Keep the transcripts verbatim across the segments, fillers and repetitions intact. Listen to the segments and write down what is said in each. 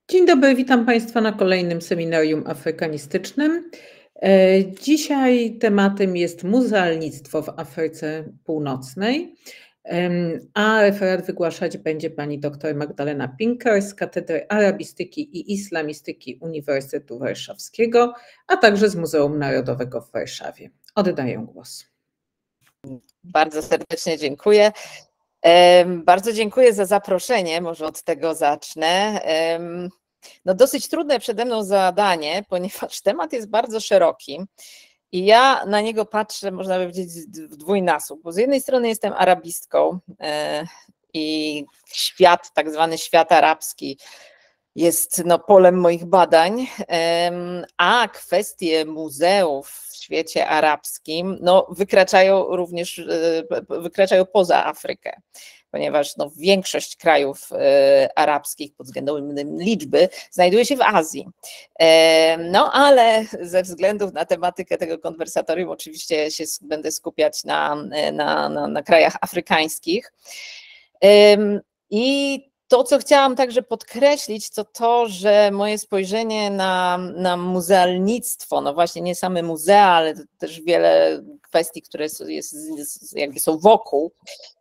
Dzień dobry, witam Państwa na kolejnym seminarium afrykanistycznym. E, Dzisiaj tematem jest muzealnictwo w Afryce Północnej, Em, a referat wygłaszać będzie pani dr Magdalena Pinker z Katedry Arabistyki i Islamistyki Uniwersytetu Warszawskiego, a także z Muzeum Narodowego w Warszawie. Oddaję głos. Bardzo serdecznie dziękuję. Em, Bardzo dziękuję za zaproszenie, może od tego zacznę. Em, No dosyć trudne przede mną zadanie, ponieważ temat jest bardzo szeroki i ja na niego patrzę, można by powiedzieć, w dwójnasób, bo z jednej strony jestem arabistką e, i świat, tak zwany świat arabski jest no, polem moich badań, em, a kwestie muzeów w świecie arabskim no, wykraczają również e, wykraczają poza Afrykę, ponieważ no, większość krajów e, arabskich pod względem liczby znajduje się w Azji. E, no ale ze względów na tematykę tego konwersatorium oczywiście się będę skupiać na, na, na, na krajach afrykańskich. E, I to, co chciałam także podkreślić, to to, że moje spojrzenie na, na muzealnictwo, no właśnie nie same muzea, ale też wiele kwestii, które jest, jakby są wokół,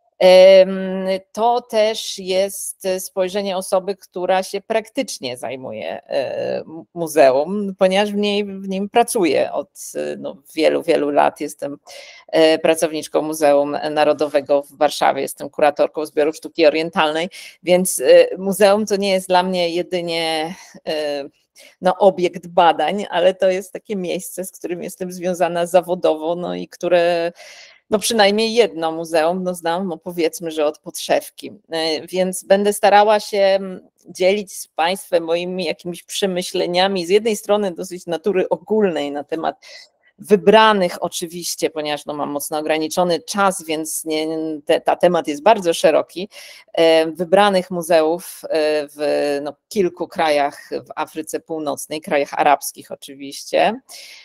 to też jest spojrzenie osoby, która się praktycznie zajmuje muzeum, ponieważ w, niej, w nim pracuję od no, wielu, wielu lat. Jestem pracowniczką Muzeum Narodowego w Warszawie, jestem kuratorką zbioru sztuki orientalnej, więc muzeum to nie jest dla mnie jedynie no, obiekt badań, ale to jest takie miejsce, z którym jestem związana zawodowo, no i które no przynajmniej jedno muzeum, no znam, no powiedzmy, że od podszewki, więc będę starała się dzielić z Państwem moimi jakimiś przemyśleniami, z jednej strony dosyć natury ogólnej na temat wybranych oczywiście, ponieważ no mam mocno ograniczony czas, więc nie, te, ta temat jest bardzo szeroki, wybranych muzeów w no, kilku krajach w Afryce Północnej, krajach arabskich oczywiście.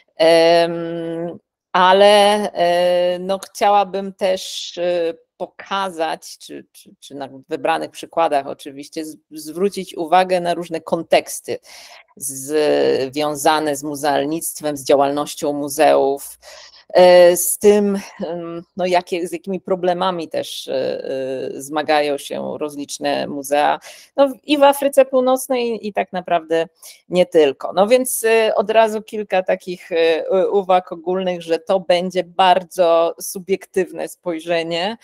Ale no, chciałabym też pokazać, czy, czy, czy na wybranych przykładach oczywiście, zwrócić uwagę na różne konteksty związane z muzealnictwem, z działalnością muzeów, z tym, no, jakie, z jakimi problemami też zmagają się rozliczne muzea no, i w Afryce Północnej i tak naprawdę nie tylko. No więc od razu kilka takich uwag ogólnych, że to będzie bardzo subiektywne spojrzenie.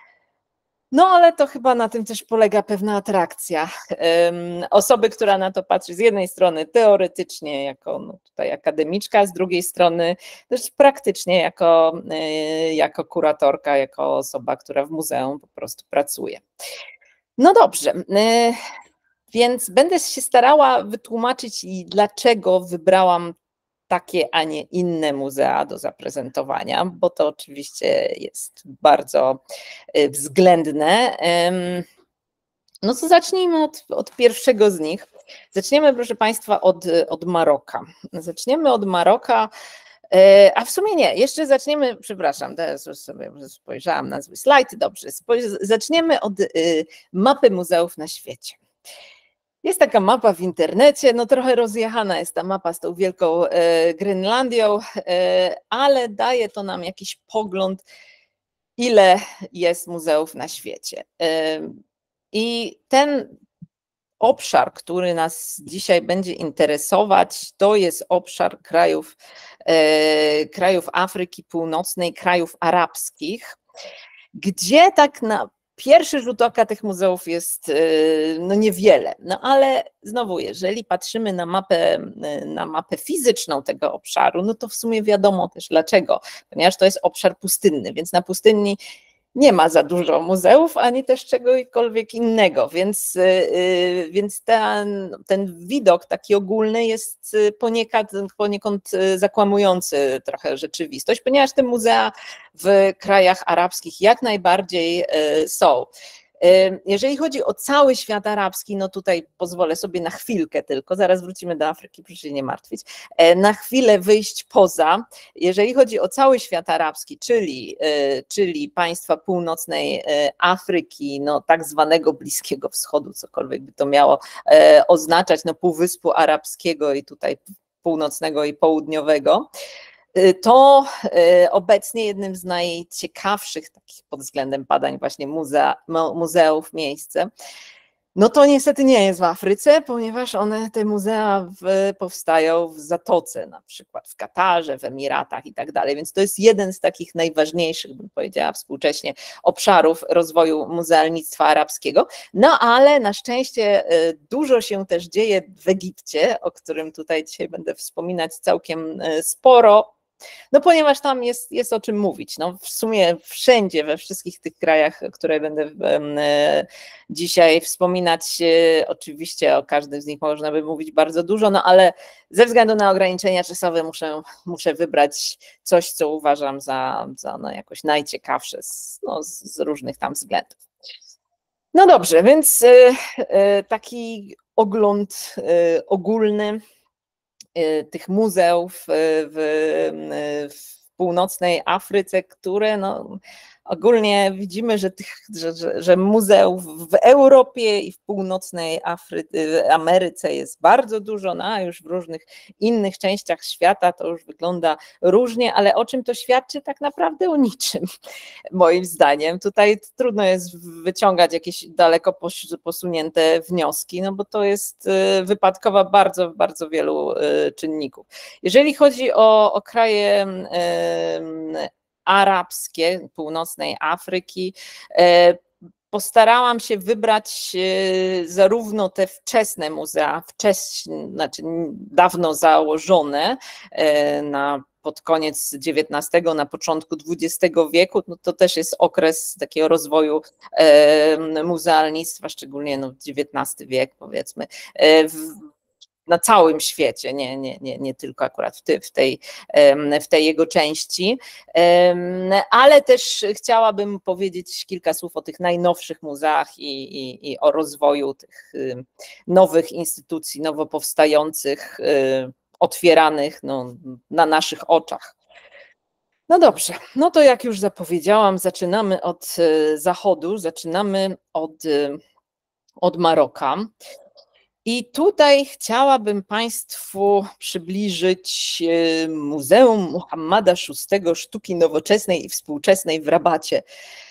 No ale to chyba na tym też polega pewna atrakcja. Osoby, która na to patrzy z jednej strony teoretycznie jako no tutaj akademiczka, z drugiej strony też praktycznie jako, jako kuratorka, jako osoba, która w muzeum po prostu pracuje. No dobrze, więc będę się starała wytłumaczyć, dlaczego wybrałam takie, a nie inne muzea do zaprezentowania, bo to oczywiście jest bardzo względne. No to zacznijmy od, od pierwszego z nich. Zaczniemy, proszę Państwa, od, od Maroka. Zaczniemy od Maroka, a w sumie nie, jeszcze zaczniemy, przepraszam, teraz już sobie spojrzałam na zły slajd, dobrze, zaczniemy od mapy muzeów na świecie. Jest taka mapa w internecie, no trochę rozjechana jest ta mapa z tą wielką e, Grenlandią, e, ale daje to nam jakiś pogląd, ile jest muzeów na świecie. E, I ten obszar, który nas dzisiaj będzie interesować, to jest obszar krajów, e, krajów Afryki Północnej, krajów arabskich, gdzie tak na pierwszy rzut oka tych muzeów jest no niewiele, no ale znowu, jeżeli patrzymy na mapę, na mapę fizyczną tego obszaru, no to w sumie wiadomo też dlaczego, ponieważ to jest obszar pustynny, więc na pustyni nie ma za dużo muzeów, ani też czegokolwiek innego, więc, więc ten, ten widok taki ogólny jest poniekąd, poniekąd zakłamujący trochę rzeczywistość, ponieważ te muzea w krajach arabskich jak najbardziej są. Jeżeli chodzi o cały świat arabski, no tutaj pozwolę sobie na chwilkę tylko, zaraz wrócimy do Afryki, proszę się nie martwić, na chwilę wyjść poza. Jeżeli chodzi o cały świat arabski, czyli, czyli państwa północnej Afryki, no tak zwanego Bliskiego Wschodu, cokolwiek by to miało oznaczać, no Półwyspu Arabskiego i tutaj północnego i południowego, to obecnie jednym z najciekawszych takich pod względem badań właśnie muzea, muzeów miejsce, no to niestety nie jest w Afryce, ponieważ one, te muzea w, powstają w Zatoce, na przykład w Katarze, w Emiratach i tak dalej, więc to jest jeden z takich najważniejszych, bym powiedziała współcześnie, obszarów rozwoju muzealnictwa arabskiego, no ale na szczęście dużo się też dzieje w Egipcie, o którym tutaj dzisiaj będę wspominać całkiem sporo, no ponieważ tam jest, jest o czym mówić. No w sumie wszędzie, we wszystkich tych krajach, które będę dzisiaj wspominać, oczywiście o każdym z nich można by mówić bardzo dużo, no ale ze względu na ograniczenia czasowe muszę, muszę wybrać coś, co uważam za, za no jakoś najciekawsze z, no z różnych tam względów. No dobrze, więc taki ogląd ogólny tych muzeów w, w północnej Afryce, które no, ogólnie widzimy, że, tych, że, że, że muzeów w Europie i w północnej Afry- Ameryce jest bardzo dużo, no a już w różnych innych częściach świata to już wygląda różnie, ale o czym to świadczy? Tak naprawdę o niczym, moim zdaniem. Tutaj trudno jest wyciągać jakieś daleko posunięte wnioski, no bo to jest wypadkowa bardzo, bardzo wielu czynników. Jeżeli chodzi o, o kraje arabskie, północnej Afryki, postarałam się wybrać zarówno te wczesne muzea, wcześniej, znaczy dawno założone na pod koniec dziewiętnastego, na początku dwudziestego wieku, no to też jest okres takiego rozwoju muzealnictwa, szczególnie no dziewiętnasty wiek powiedzmy, w, na całym świecie, nie, nie, nie, nie tylko akurat w, ty, w, tej, w tej jego części, ale też chciałabym powiedzieć kilka słów o tych najnowszych muzeach i, i, i o rozwoju tych nowych instytucji, nowo powstających, otwieranych no, na naszych oczach. No dobrze, no to jak już zapowiedziałam, zaczynamy od zachodu, zaczynamy od, od Maroka. I tutaj chciałabym Państwu przybliżyć Muzeum Muhammada szóstego Sztuki Nowoczesnej i Współczesnej w Rabacie.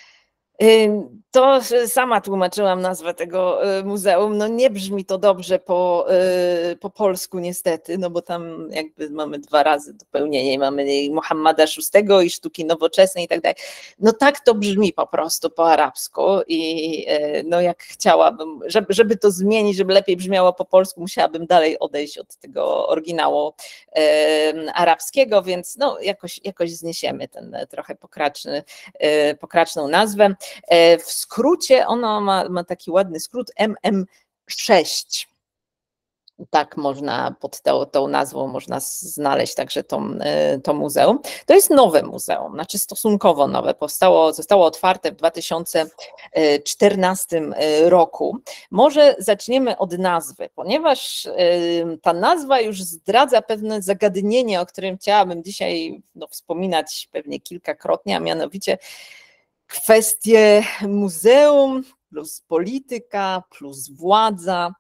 To sama tłumaczyłam nazwę tego muzeum, no nie brzmi to dobrze po, po polsku niestety, no bo tam jakby mamy dwa razy dopełnienie, mamy Muhammada szóstego i Sztuki Nowoczesnej i tak dalej. No tak to brzmi po prostu po arabsku i no jak chciałabym, żeby, żeby to zmienić, żeby lepiej brzmiało po polsku, musiałabym dalej odejść od tego oryginału arabskiego, więc no jakoś, jakoś zniesiemy ten trochę pokraczny, pokraczną nazwę. W skrócie ono ma, ma taki ładny skrót M M sześć. Tak można, pod tą, tą nazwą można znaleźć także to, to muzeum. To jest nowe muzeum, znaczy stosunkowo nowe, powstało, zostało otwarte w dwa tysiące czternastym roku. Może zaczniemy od nazwy, ponieważ ta nazwa już zdradza pewne zagadnienie, o którym chciałabym dzisiaj no, wspominać pewnie kilkakrotnie, a mianowicie kwestie muzeum plus polityka plus władza,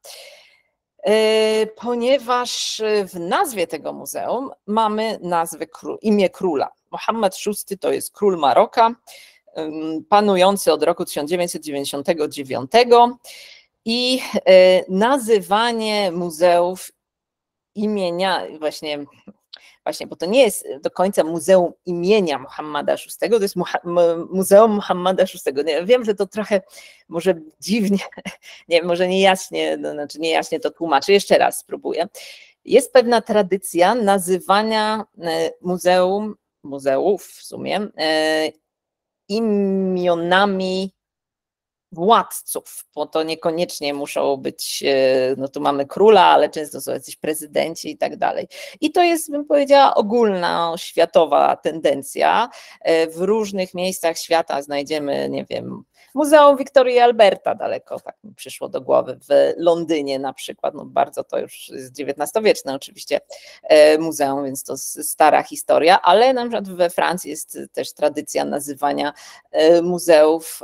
ponieważ w nazwie tego muzeum mamy nazwę, imię króla. Muhammad szósty to jest król Maroka, panujący od roku tysiąc dziewięćset dziewięćdziesiątego dziewiątego i nazywanie muzeów imienia właśnie Właśnie, bo to nie jest do końca muzeum imienia Muhammada szóstego, to jest Muzeum Muhammada szóstego. Wiem, że to trochę może dziwnie, nie, może niejaśnie, no, znaczy niejaśnie to tłumaczę, jeszcze raz spróbuję. Jest pewna tradycja nazywania muzeum, muzeów w sumie, imionami władców, bo to niekoniecznie muszą być, no tu mamy króla, ale często są jacyś prezydenci i tak dalej. I to jest, bym powiedziała, ogólna światowa tendencja. W różnych miejscach świata znajdziemy, nie wiem, Muzeum Wiktorii i Alberta, daleko tak mi przyszło do głowy, w Londynie na przykład, no bardzo to już jest dziewiętnastowieczne oczywiście muzeum, więc to stara historia, ale na przykład we Francji jest też tradycja nazywania muzeów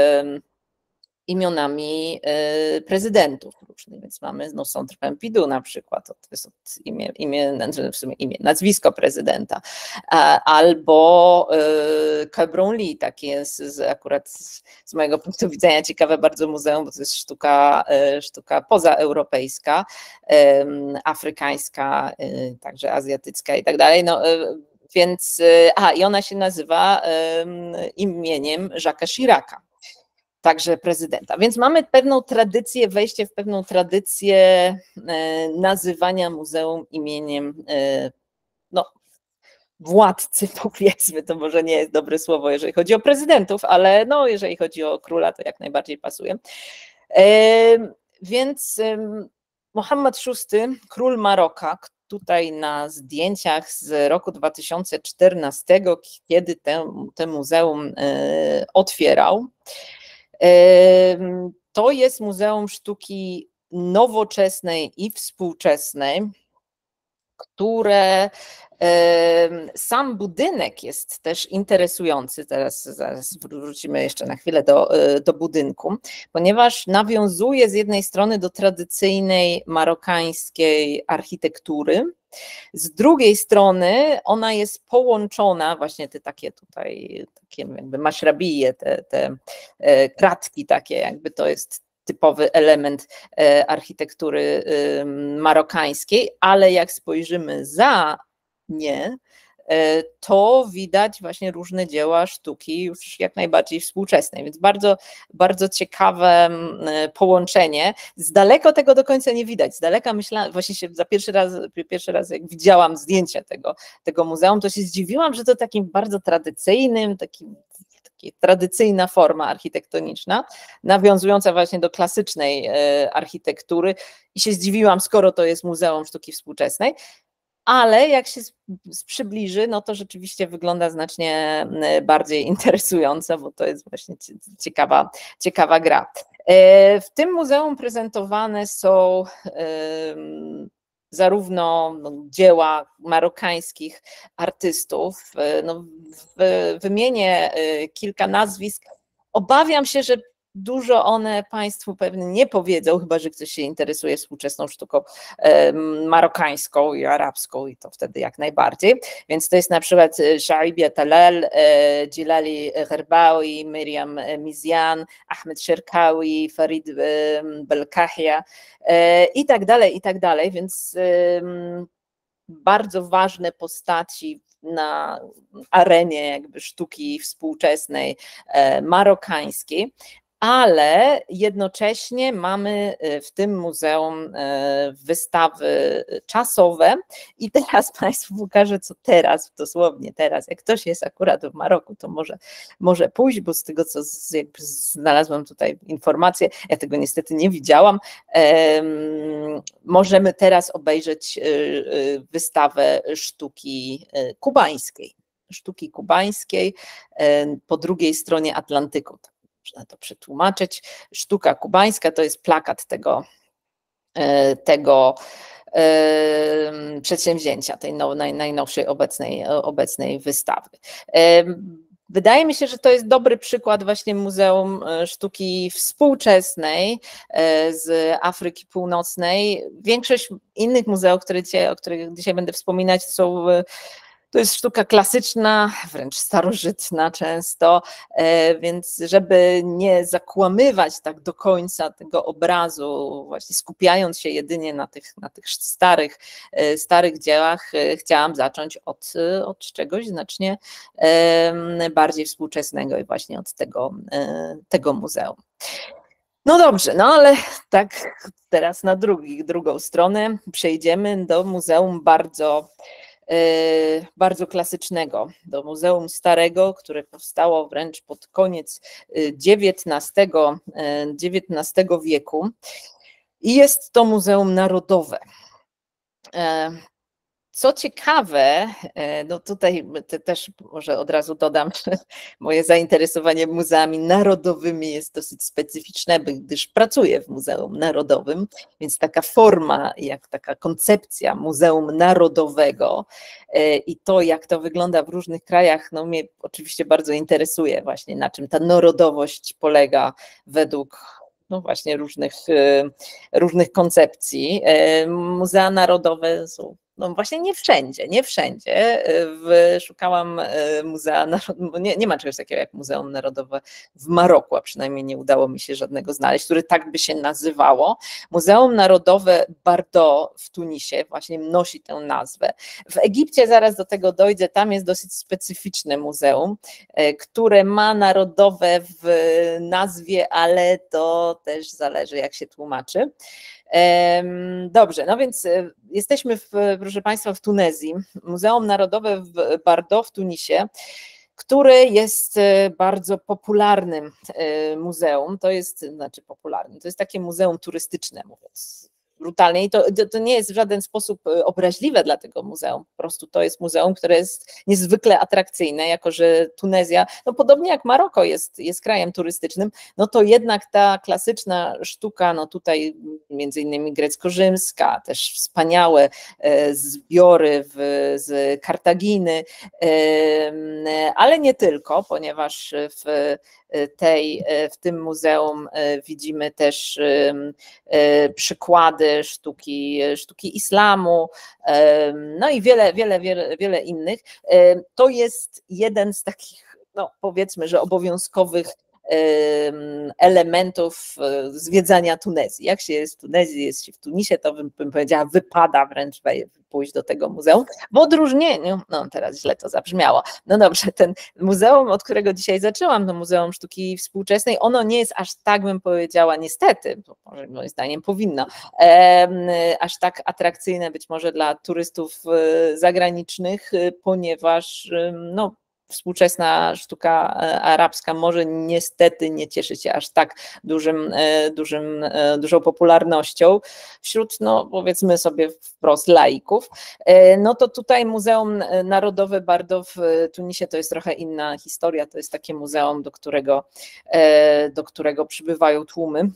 imionami prezydentów różnych, więc mamy no, Centre Pompidou na przykład, to jest imię, imię, w sumie imię, nazwisko prezydenta, albo Quai Branly, takie jest akurat z mojego punktu widzenia ciekawe bardzo muzeum, bo to jest sztuka, sztuka pozaeuropejska, afrykańska, także azjatycka i tak dalej, no więc, a i ona się nazywa imieniem Jacques'a Chiraca, także prezydenta. Więc mamy pewną tradycję, wejście w pewną tradycję nazywania muzeum imieniem no, władcy, powiedzmy, to może nie jest dobre słowo, jeżeli chodzi o prezydentów, ale no, jeżeli chodzi o króla, to jak najbardziej pasuje. Więc Mohammed szósty, król Maroka, tutaj na zdjęciach z roku dwa tysiące czternastego, kiedy te, te muzeum otwierał, to jest Muzeum Sztuki Nowoczesnej i Współczesnej, które sam budynek jest też interesujący, teraz zaraz wrócimy jeszcze na chwilę do, do budynku, ponieważ nawiązuje z jednej strony do tradycyjnej marokańskiej architektury, z drugiej strony ona jest połączona, właśnie te takie tutaj, takie jakby maśrabije, te, te kratki takie, jakby to jest typowy element architektury marokańskiej, ale jak spojrzymy za nie, to widać właśnie różne dzieła sztuki już jak najbardziej współczesnej, więc bardzo, bardzo ciekawe połączenie. Z daleka tego do końca nie widać, z daleka myślałam, właśnie się za pierwszy raz, pierwszy raz jak widziałam zdjęcie tego, tego muzeum, to się zdziwiłam, że to takim bardzo tradycyjnym, takim tradycyjna forma architektoniczna, nawiązująca właśnie do klasycznej architektury i się zdziwiłam, skoro to jest Muzeum Sztuki Współczesnej, ale jak się przybliży, no to rzeczywiście wygląda znacznie bardziej interesująco, bo to jest właśnie ciekawa, ciekawa gra. W tym muzeum prezentowane są zarówno no, dzieła marokańskich artystów, no, w, wymienię kilka nazwisk. Obawiam się, że dużo one Państwu pewnie nie powiedzą, chyba że ktoś się interesuje współczesną sztuką marokańską i arabską i to wtedy jak najbardziej. Więc to jest na przykład Shaibia Talal, Djilali Gherbawi, Miriam Mizian, Ahmed Sherkawi, Farid Belkahia i tak dalej, i tak dalej, więc bardzo ważne postaci na arenie jakby sztuki współczesnej marokańskiej, ale jednocześnie mamy w tym muzeum wystawy czasowe i teraz Państwu pokażę, co teraz, dosłownie teraz, jak ktoś jest akurat w Maroku, to może, może pójść, bo z tego, co jakby znalazłam tutaj informację, ja tego niestety nie widziałam, możemy teraz obejrzeć wystawę sztuki kubańskiej, sztuki kubańskiej po drugiej stronie Atlantyku. Można to przetłumaczyć. Sztuka kubańska to jest plakat tego, tego przedsięwzięcia, tej najnowszej obecnej, obecnej wystawy. Wydaje mi się, że to jest dobry przykład właśnie Muzeum Sztuki Współczesnej z Afryki Północnej. Większość innych muzeów, które dzisiaj, o których dzisiaj będę wspominać, są To jest sztuka klasyczna, wręcz starożytna często, więc żeby nie zakłamywać tak do końca tego obrazu, właśnie skupiając się jedynie na tych, na tych starych, starych dziełach, chciałam zacząć od, od czegoś znacznie bardziej współczesnego i właśnie od tego, tego muzeum. No dobrze, no ale tak teraz na drugi, drugą stronę przejdziemy do muzeum bardzo bardzo klasycznego, do Muzeum Starego, które powstało wręcz pod koniec dziewiętnastego wieku i jest to Muzeum Narodowe. Co ciekawe, no tutaj też może od razu dodam, że moje zainteresowanie muzeami narodowymi jest dosyć specyficzne, gdyż pracuję w Muzeum Narodowym, więc taka forma, jak taka koncepcja Muzeum Narodowego i to, jak to wygląda w różnych krajach, no mnie oczywiście bardzo interesuje właśnie, na czym ta narodowość polega według no właśnie różnych, różnych koncepcji. Muzea narodowe są no właśnie nie wszędzie, nie wszędzie. Szukałam muzea, nie, nie ma czegoś takiego jak Muzeum Narodowe w Maroku, a przynajmniej nie udało mi się żadnego znaleźć, które tak by się nazywało. Muzeum Narodowe Bardo w Tunisie właśnie nosi tę nazwę. W Egipcie, zaraz do tego dojdę, tam jest dosyć specyficzne muzeum, które ma narodowe w nazwie, ale to też zależy, jak się tłumaczy. Dobrze, no więc jesteśmy, w, proszę Państwa, w Tunezji, Muzeum Narodowe w Bardo w Tunisie, które jest bardzo popularnym muzeum, to jest, znaczy popularnym, to jest takie muzeum turystyczne, mówiąc brutalnie i to, to nie jest w żaden sposób obraźliwe dla tego muzeum, po prostu to jest muzeum, które jest niezwykle atrakcyjne, jako że Tunezja, no podobnie jak Maroko jest, jest krajem turystycznym, no to jednak ta klasyczna sztuka, no tutaj między innymi grecko-rzymska, też wspaniałe zbiory w, z Kartaginy, ale nie tylko, ponieważ w tej, w tym muzeum widzimy też przykłady sztuki, sztuki islamu, no i wiele, wiele, wiele, wiele innych. To jest jeden z takich, no powiedzmy, że obowiązkowych elementów zwiedzania Tunezji. Jak się jest w Tunezji, jest się w Tunisie, to bym, bym powiedziała, wypada wręcz pójść do tego muzeum. W odróżnieniu, no teraz źle to zabrzmiało, no dobrze, ten muzeum, od którego dzisiaj zaczęłam, to Muzeum Sztuki Współczesnej, ono nie jest aż tak, bym powiedziała, niestety, bo może moim zdaniem powinno, aż tak atrakcyjne być może dla turystów zagranicznych, ponieważ no współczesna sztuka arabska może niestety nie cieszy się aż tak dużym, dużym, dużą popularnością wśród, no powiedzmy sobie wprost, laików. No to tutaj Muzeum Narodowe Bardo w Tunisie to jest trochę inna historia, to jest takie muzeum, do którego, do którego przybywają tłumy.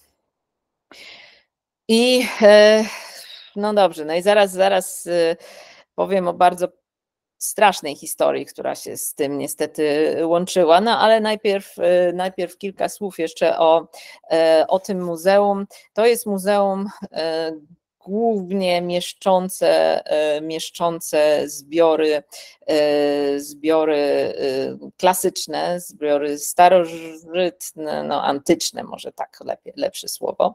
I no dobrze, no i zaraz, zaraz powiem o bardzo strasznej historii, która się z tym niestety łączyła, no ale najpierw, najpierw kilka słów jeszcze o, o tym muzeum. To jest muzeum głównie mieszczące, mieszczące zbiory, zbiory klasyczne, zbiory starożytne, no antyczne, może tak lepiej, lepsze słowo.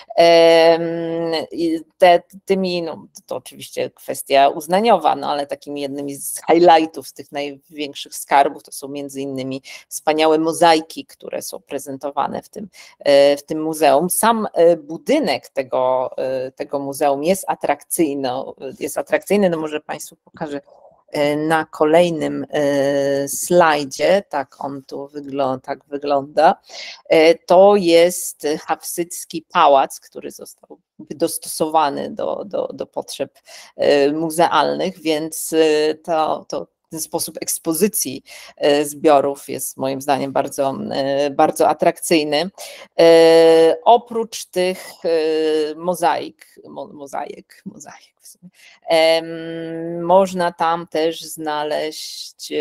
Te, tymi, no to oczywiście kwestia uznaniowa, no ale takimi jednymi z highlightów, z tych największych skarbów, to są między innymi wspaniałe mozaiki, które są prezentowane w tym, w tym muzeum. Sam budynek tego, tego muzeum jest atrakcyjny, jest atrakcyjny, no może Państwu pokażę na kolejnym slajdzie, tak on tu wygląda, tak wygląda. To jest Hafsycki Pałac, który został dostosowany do, do, do potrzeb muzealnych, więc to, to ten sposób ekspozycji zbiorów jest moim zdaniem bardzo, bardzo atrakcyjny. Oprócz tych mozaik, mo, mozaik, mozaik w sumie, można tam też znaleźć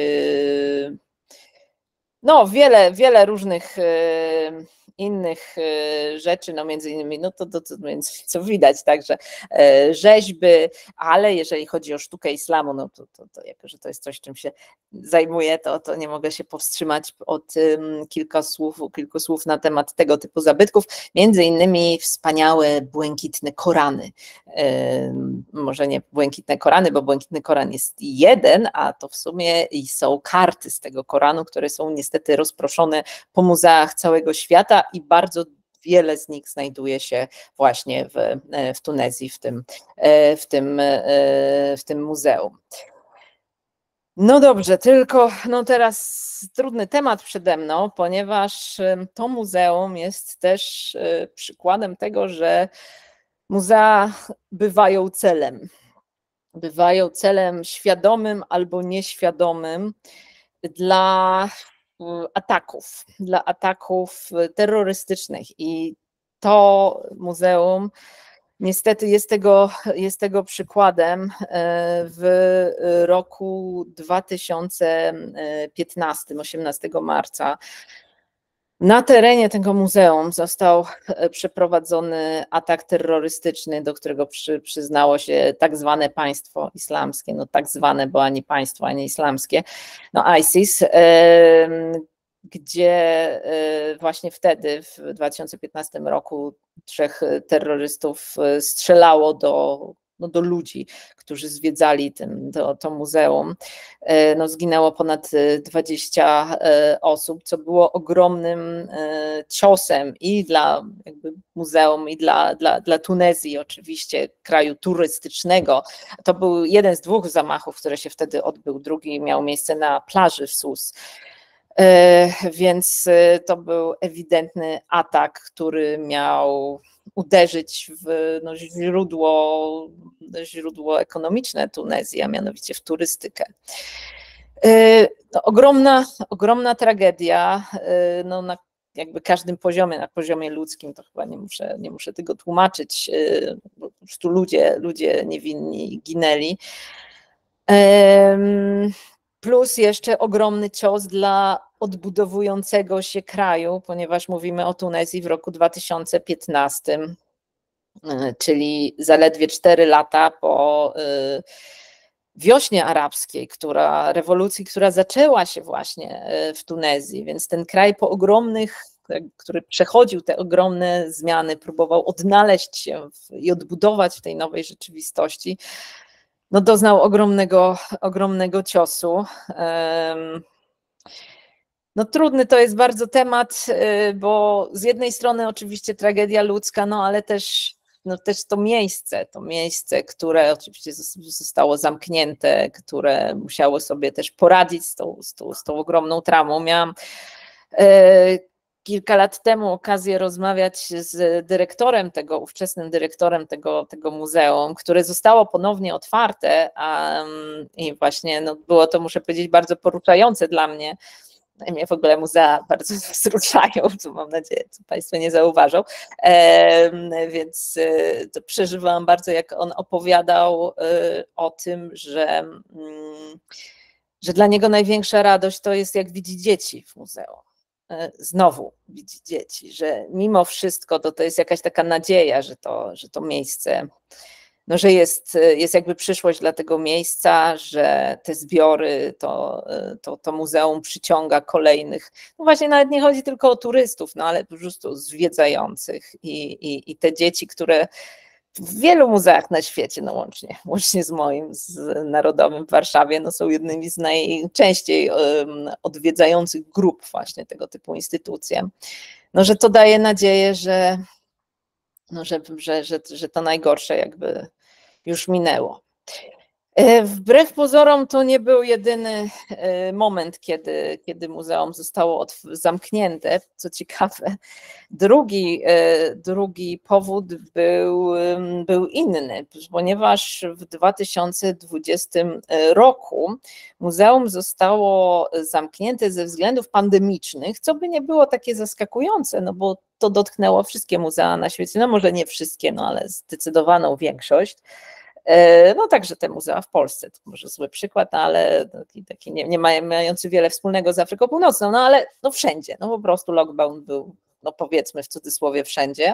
no wiele, wiele różnych innych rzeczy, no między innymi, no to, to, to więc co widać, także rzeźby, ale jeżeli chodzi o sztukę islamu, no to, to, to jako, że to jest coś, czym się zajmuję, to, to nie mogę się powstrzymać od kilka słów, kilku słów na temat tego typu zabytków, między innymi wspaniałe błękitne Korany, może nie błękitne Korany, bo błękitny Koran jest jeden, a to w sumie i są karty z tego Koranu, które są niestety rozproszone po muzeach całego świata i bardzo wiele z nich znajduje się właśnie w, w Tunezji, w tym, w tym, w tym muzeum. No dobrze, tylko no teraz trudny temat przede mną, ponieważ to muzeum jest też przykładem tego, że muzea bywają celem. Bywają celem świadomym albo nieświadomym dla ataków, dla ataków terrorystycznych i to muzeum niestety jest tego, jest tego przykładem. W roku dwa tysiące piętnastym, osiemnastego marca, na terenie tego muzeum został przeprowadzony atak terrorystyczny, do którego przy, przyznało się tak zwane państwo islamskie, no tak zwane, bo ani państwo, ani islamskie, no ISIS, gdzie właśnie wtedy w dwa tysiące piętnastym roku trzech terrorystów strzelało do, no do ludzi, którzy zwiedzali tym, to, to muzeum. No, zginęło ponad dwadzieścia osób, co było ogromnym ciosem i dla jakby muzeum, i dla, dla, dla Tunezji, oczywiście kraju turystycznego. To był jeden z dwóch zamachów, które się wtedy odbył, drugi miał miejsce na plaży w Sus. Więc to był ewidentny atak, który miał uderzyć w no, źródło, źródło ekonomiczne Tunezji, a mianowicie w turystykę. No, ogromna, ogromna tragedia, no, na jakby każdym poziomie, na poziomie ludzkim, to chyba nie muszę, nie muszę tego tłumaczyć, po prostu ludzie, ludzie niewinni ginęli. Plus jeszcze ogromny cios dla odbudowującego się kraju, ponieważ mówimy o Tunezji w roku dwa tysiące piętnastym, czyli zaledwie cztery lata po wiośnie arabskiej, która, rewolucji, która zaczęła się właśnie w Tunezji, więc ten kraj po ogromnych, który przechodził te ogromne zmiany, próbował odnaleźć się i odbudować w tej nowej rzeczywistości, no doznał ogromnego, ogromnego ciosu. No trudny to jest bardzo temat, bo z jednej strony oczywiście tragedia ludzka, no ale też, no też to miejsce, to miejsce, które oczywiście zostało zamknięte, które musiało sobie też poradzić z tą, z tą, z tą ogromną traumą. Miałam kilka lat temu okazję rozmawiać z dyrektorem tego, ówczesnym dyrektorem tego, tego muzeum, które zostało ponownie otwarte, a, i właśnie no, było to, muszę powiedzieć, bardzo poruszające dla mnie. Mnie w ogóle muzea bardzo wzruszają, co mam nadzieję, co Państwo nie zauważą, e, więc to przeżywałam bardzo, jak on opowiadał o tym, że, że dla niego największa radość to jest, jak widzi dzieci w muzeum. Znowu widzi dzieci, że mimo wszystko to, to jest jakaś taka nadzieja, że to, że to miejsce, no, że jest, jest jakby przyszłość dla tego miejsca, że te zbiory, to, to, to muzeum przyciąga kolejnych, no właśnie nawet nie chodzi tylko o turystów, no ale po prostu zwiedzających i, i, i te dzieci, które w wielu muzeach na świecie, no łącznie, łącznie z moim, z Narodowym w Warszawie, no są jednymi z najczęściej odwiedzających grup właśnie tego typu instytucje. No, że to daje nadzieję, że, no, że, że, że, że to najgorsze jakby już minęło. Wbrew pozorom to nie był jedyny moment, kiedy, kiedy muzeum zostało zamknięte. Co ciekawe, drugi, drugi powód był, był inny, ponieważ w dwa tysiące dwudziestym roku muzeum zostało zamknięte ze względów pandemicznych, co by nie było takie zaskakujące, no bo to dotknęło wszystkie muzea na świecie, no może nie wszystkie, no ale zdecydowaną większość. No także te muzea w Polsce, to może zły przykład, ale taki, taki nie, nie mający wiele wspólnego z Afryką Północną, no ale no wszędzie, no po prostu lockdown był, no powiedzmy w cudzysłowie wszędzie,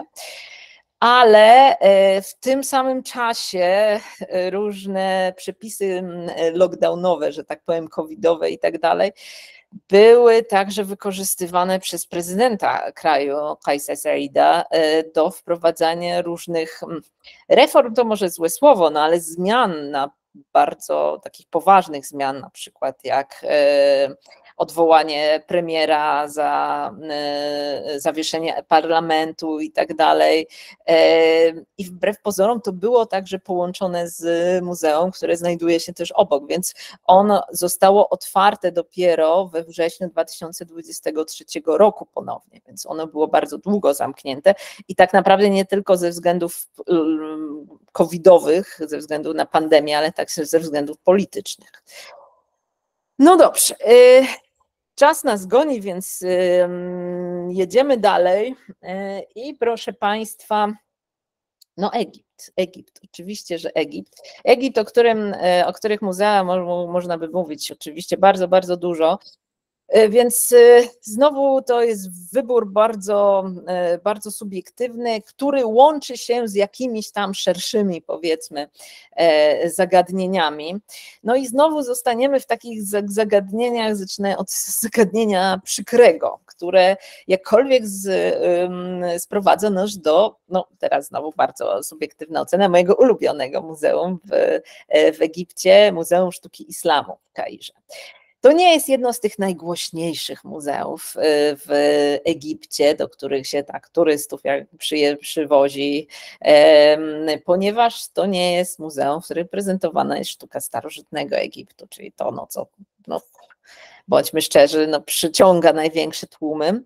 ale w tym samym czasie różne przepisy lockdownowe, że tak powiem covidowe i tak dalej, były także wykorzystywane przez prezydenta kraju, Kajsa Saida, do wprowadzania różnych reform, to może złe słowo, no ale zmian, na bardzo takich poważnych zmian, na przykład jak odwołanie premiera, za zawieszenie parlamentu i tak dalej. I wbrew pozorom to było także połączone z muzeum, które znajduje się też obok, więc ono zostało otwarte dopiero we wrześniu dwa tysiące dwudziestego trzeciego roku ponownie, więc ono było bardzo długo zamknięte i tak naprawdę nie tylko ze względów covidowych, ze względu na pandemię, ale także ze względów politycznych. No dobrze, czas nas goni, więc jedziemy dalej i proszę Państwa, no Egipt, Egipt, oczywiście, że Egipt. Egipt, o, którym, o których muzea można by mówić oczywiście bardzo, bardzo dużo, więc znowu to jest wybór bardzo, bardzo subiektywny, który łączy się z jakimiś tam szerszymi, powiedzmy, zagadnieniami. No i znowu zostaniemy w takich zagadnieniach, zacznę od zagadnienia przykrego, które jakkolwiek z, sprowadza nas do, no teraz znowu bardzo subiektywna ocena, mojego ulubionego muzeum w, w Egipcie, Muzeum Sztuki Islamu w Kairze. To nie jest jedno z tych najgłośniejszych muzeów w Egipcie, do których się tak turystów jak przyje, przywozi, ponieważ to nie jest muzeum, w którym prezentowana jest sztuka starożytnego Egiptu, czyli to, no co, no, bądźmy szczerzy, no, przyciąga największe tłumy.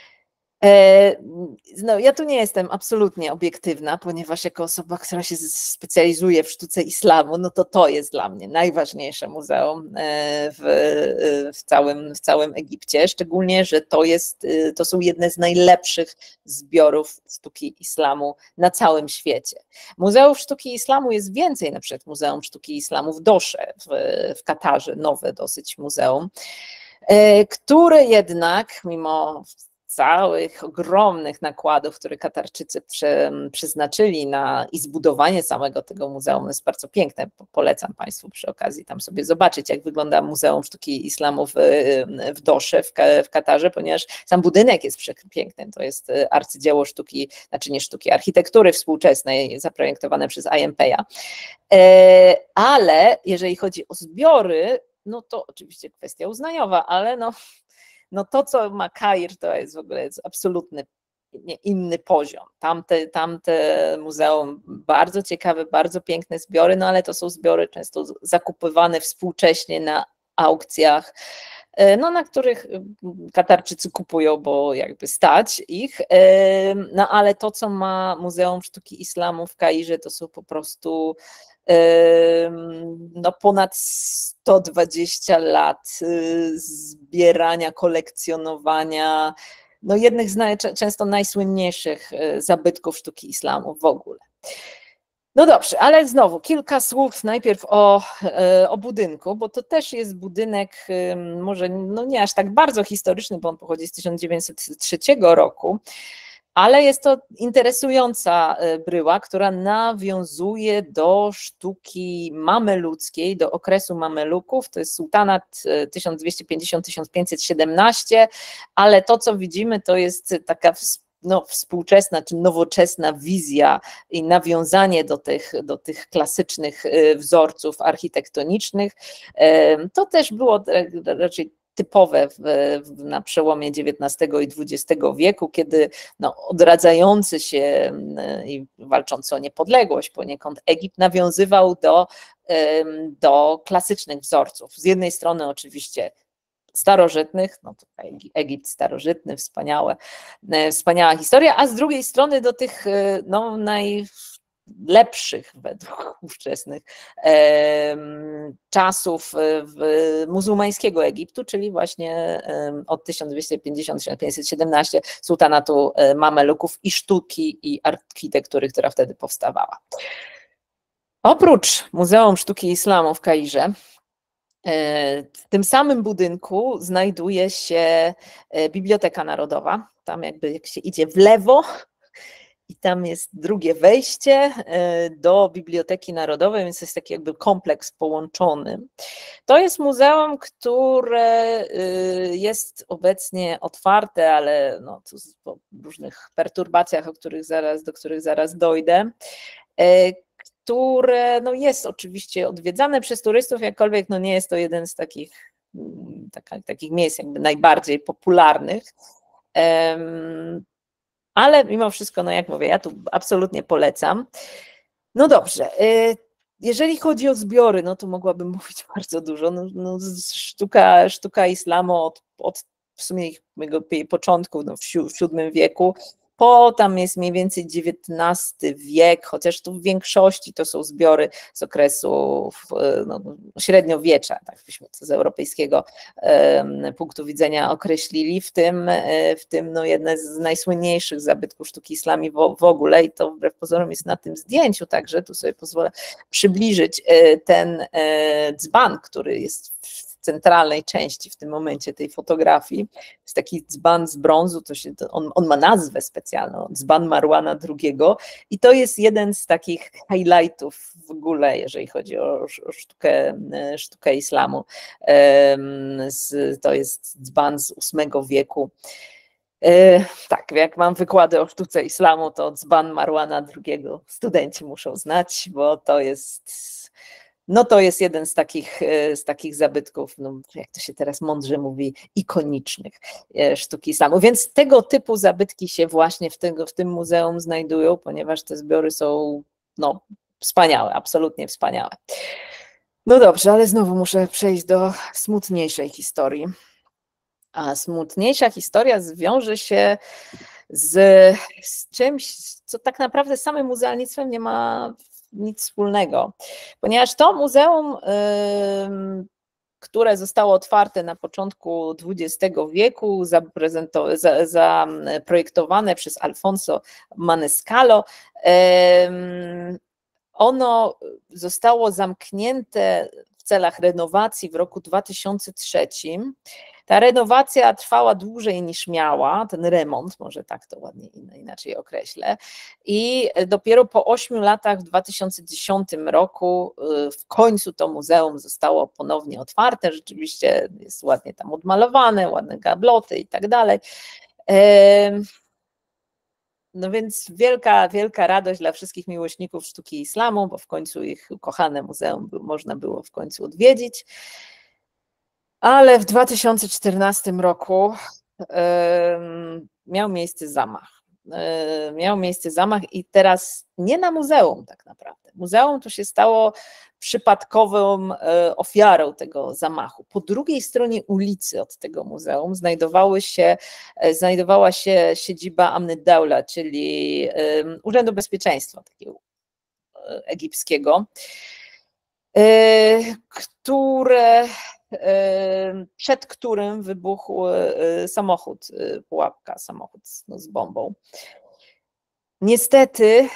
No, ja tu nie jestem absolutnie obiektywna, ponieważ jako osoba, która się specjalizuje w sztuce islamu, no to to jest dla mnie najważniejsze muzeum w, w, całym, w całym Egipcie, szczególnie, że to, jest, to są jedne z najlepszych zbiorów sztuki islamu na całym świecie. Muzeów sztuki islamu jest więcej, na przykład Muzeum Sztuki Islamu w Dosze, w, w Katarze, nowe dosyć muzeum, które jednak mimo całych ogromnych nakładów, które Katarczycy przy, przeznaczyli na i zbudowanie samego tego muzeum, jest bardzo piękne, polecam Państwu przy okazji tam sobie zobaczyć, jak wygląda Muzeum Sztuki Islamu w, w Dosze, w, w Katarze, ponieważ sam budynek jest przepiękny, to jest arcydzieło sztuki, znaczy nie sztuki, architektury współczesnej zaprojektowane przez I M P a, ale jeżeli chodzi o zbiory, no to oczywiście kwestia uznaniowa, ale no no to, co ma Kair, to jest w ogóle jest absolutny nie, inny poziom. Tamte, tamte muzeum, bardzo ciekawe, bardzo piękne zbiory, no ale to są zbiory często zakupywane współcześnie na aukcjach, no, na których Katarczycy kupują, bo jakby stać ich, no ale to, co ma Muzeum Sztuki Islamu w Kairze, to są po prostu no ponad sto dwadzieścia lat zbierania, kolekcjonowania, no jednych z naj, często najsłynniejszych zabytków sztuki islamu w ogóle. No dobrze, ale znowu kilka słów najpierw o, o budynku, bo to też jest budynek może no nie aż tak bardzo historyczny, bo on pochodzi z tysiąc dziewięćset trzeciego roku, ale jest to interesująca bryła, która nawiązuje do sztuki mameluckiej, do okresu Mameluków, to jest sułtanat tysiąc dwieście pięćdziesiąt do tysiąc pięćset siedemnaście, ale to, co widzimy, to jest taka no, współczesna czy nowoczesna wizja i nawiązanie do tych, do tych klasycznych wzorców architektonicznych. To też było raczej typowe w, w, na przełomie dziewiętnastego i dwudziestego wieku, kiedy no, odradzający się i walczący o niepodległość poniekąd Egipt nawiązywał do, do klasycznych wzorców. Z jednej strony oczywiście starożytnych, no tutaj Egipt starożytny, wspaniałe, wspaniała historia, a z drugiej strony do tych no, najlepszych według ówczesnych e, czasów w, muzułmańskiego Egiptu, czyli właśnie e, od tysiąc dwieście pięćdziesiąt do tysiąc pięćset siedemnaście sułtanatu Mameluków i sztuki i architektury, która wtedy powstawała. Oprócz Muzeum Sztuki Islamu w Kairze, w tym samym budynku znajduje się Biblioteka Narodowa. Tam jakby jak się idzie w lewo i tam jest drugie wejście do Biblioteki Narodowej, więc jest taki jakby kompleks połączony. To jest muzeum, które jest obecnie otwarte, ale no, po różnych perturbacjach, o których zaraz, do których zaraz dojdę, które no jest oczywiście odwiedzane przez turystów, jakkolwiek no nie jest to jeden z takich taka, takich miejsc jakby najbardziej popularnych. Ale mimo wszystko, no jak mówię, ja tu absolutnie polecam. No dobrze, jeżeli chodzi o zbiory, no to mogłabym mówić bardzo dużo. No, no sztuka, sztuka islamu od, od w sumie jego początku, no w siódmym wieku, po tam jest mniej więcej dziewiętnasty wiek, chociaż tu w większości to są zbiory z okresu no, średniowiecza, tak byśmy to z europejskiego um, punktu widzenia określili, w tym, w tym no, jedne z najsłynniejszych zabytków sztuki islami w, w ogóle i to wbrew pozorom jest na tym zdjęciu, także tu sobie pozwolę przybliżyć ten dzban, który jest w centralnej części w tym momencie tej fotografii. Jest taki dzban z brązu, to się, to on, on ma nazwę specjalną, dzban Marwana drugiego i to jest jeden z takich highlightów w ogóle, jeżeli chodzi o, o sztukę, sztukę islamu. To jest dzban z ósmego wieku. Tak, jak mam wykłady o sztuce islamu, to dzban Marwana drugiego studenci muszą znać, bo to jest... No to jest jeden z takich, z takich zabytków, no jak to się teraz mądrze mówi, ikonicznych sztuki islamu. Więc tego typu zabytki się właśnie w, tego, w tym muzeum znajdują, ponieważ te zbiory są no, wspaniałe, absolutnie wspaniałe. No dobrze, ale znowu muszę przejść do smutniejszej historii. A smutniejsza historia zwiąże się z, z czymś, co tak naprawdę z samym muzealnictwem nie ma nic wspólnego, ponieważ to muzeum, które zostało otwarte na początku dwudziestego wieku, zaprojektowane przez Alfonso Manescalo, ono zostało zamknięte w celach renowacji w roku dwa tysiące trzecim. Ta renowacja trwała dłużej niż miała, ten remont, może tak to ładnie inaczej określę, i dopiero po ośmiu latach w dwa tysiące dziesiątym roku w końcu to muzeum zostało ponownie otwarte, rzeczywiście jest ładnie tam odmalowane, ładne gabloty i tak dalej. No więc wielka, wielka radość dla wszystkich miłośników sztuki islamu, bo w końcu ich ukochane muzeum można było w końcu odwiedzić. Ale w dwa tysiące czternastym roku um, miał miejsce zamach. Um, miał miejsce zamach i teraz nie na muzeum tak naprawdę. Muzeum to się stało przypadkową um, ofiarą tego zamachu. Po drugiej stronie ulicy od tego muzeum znajdowały się, znajdowała się siedziba Amny Dawla, czyli um, Urzędu Bezpieczeństwa takiego egipskiego, które, przed którym wybuchł samochód, pułapka, samochód no, z bombą. Niestety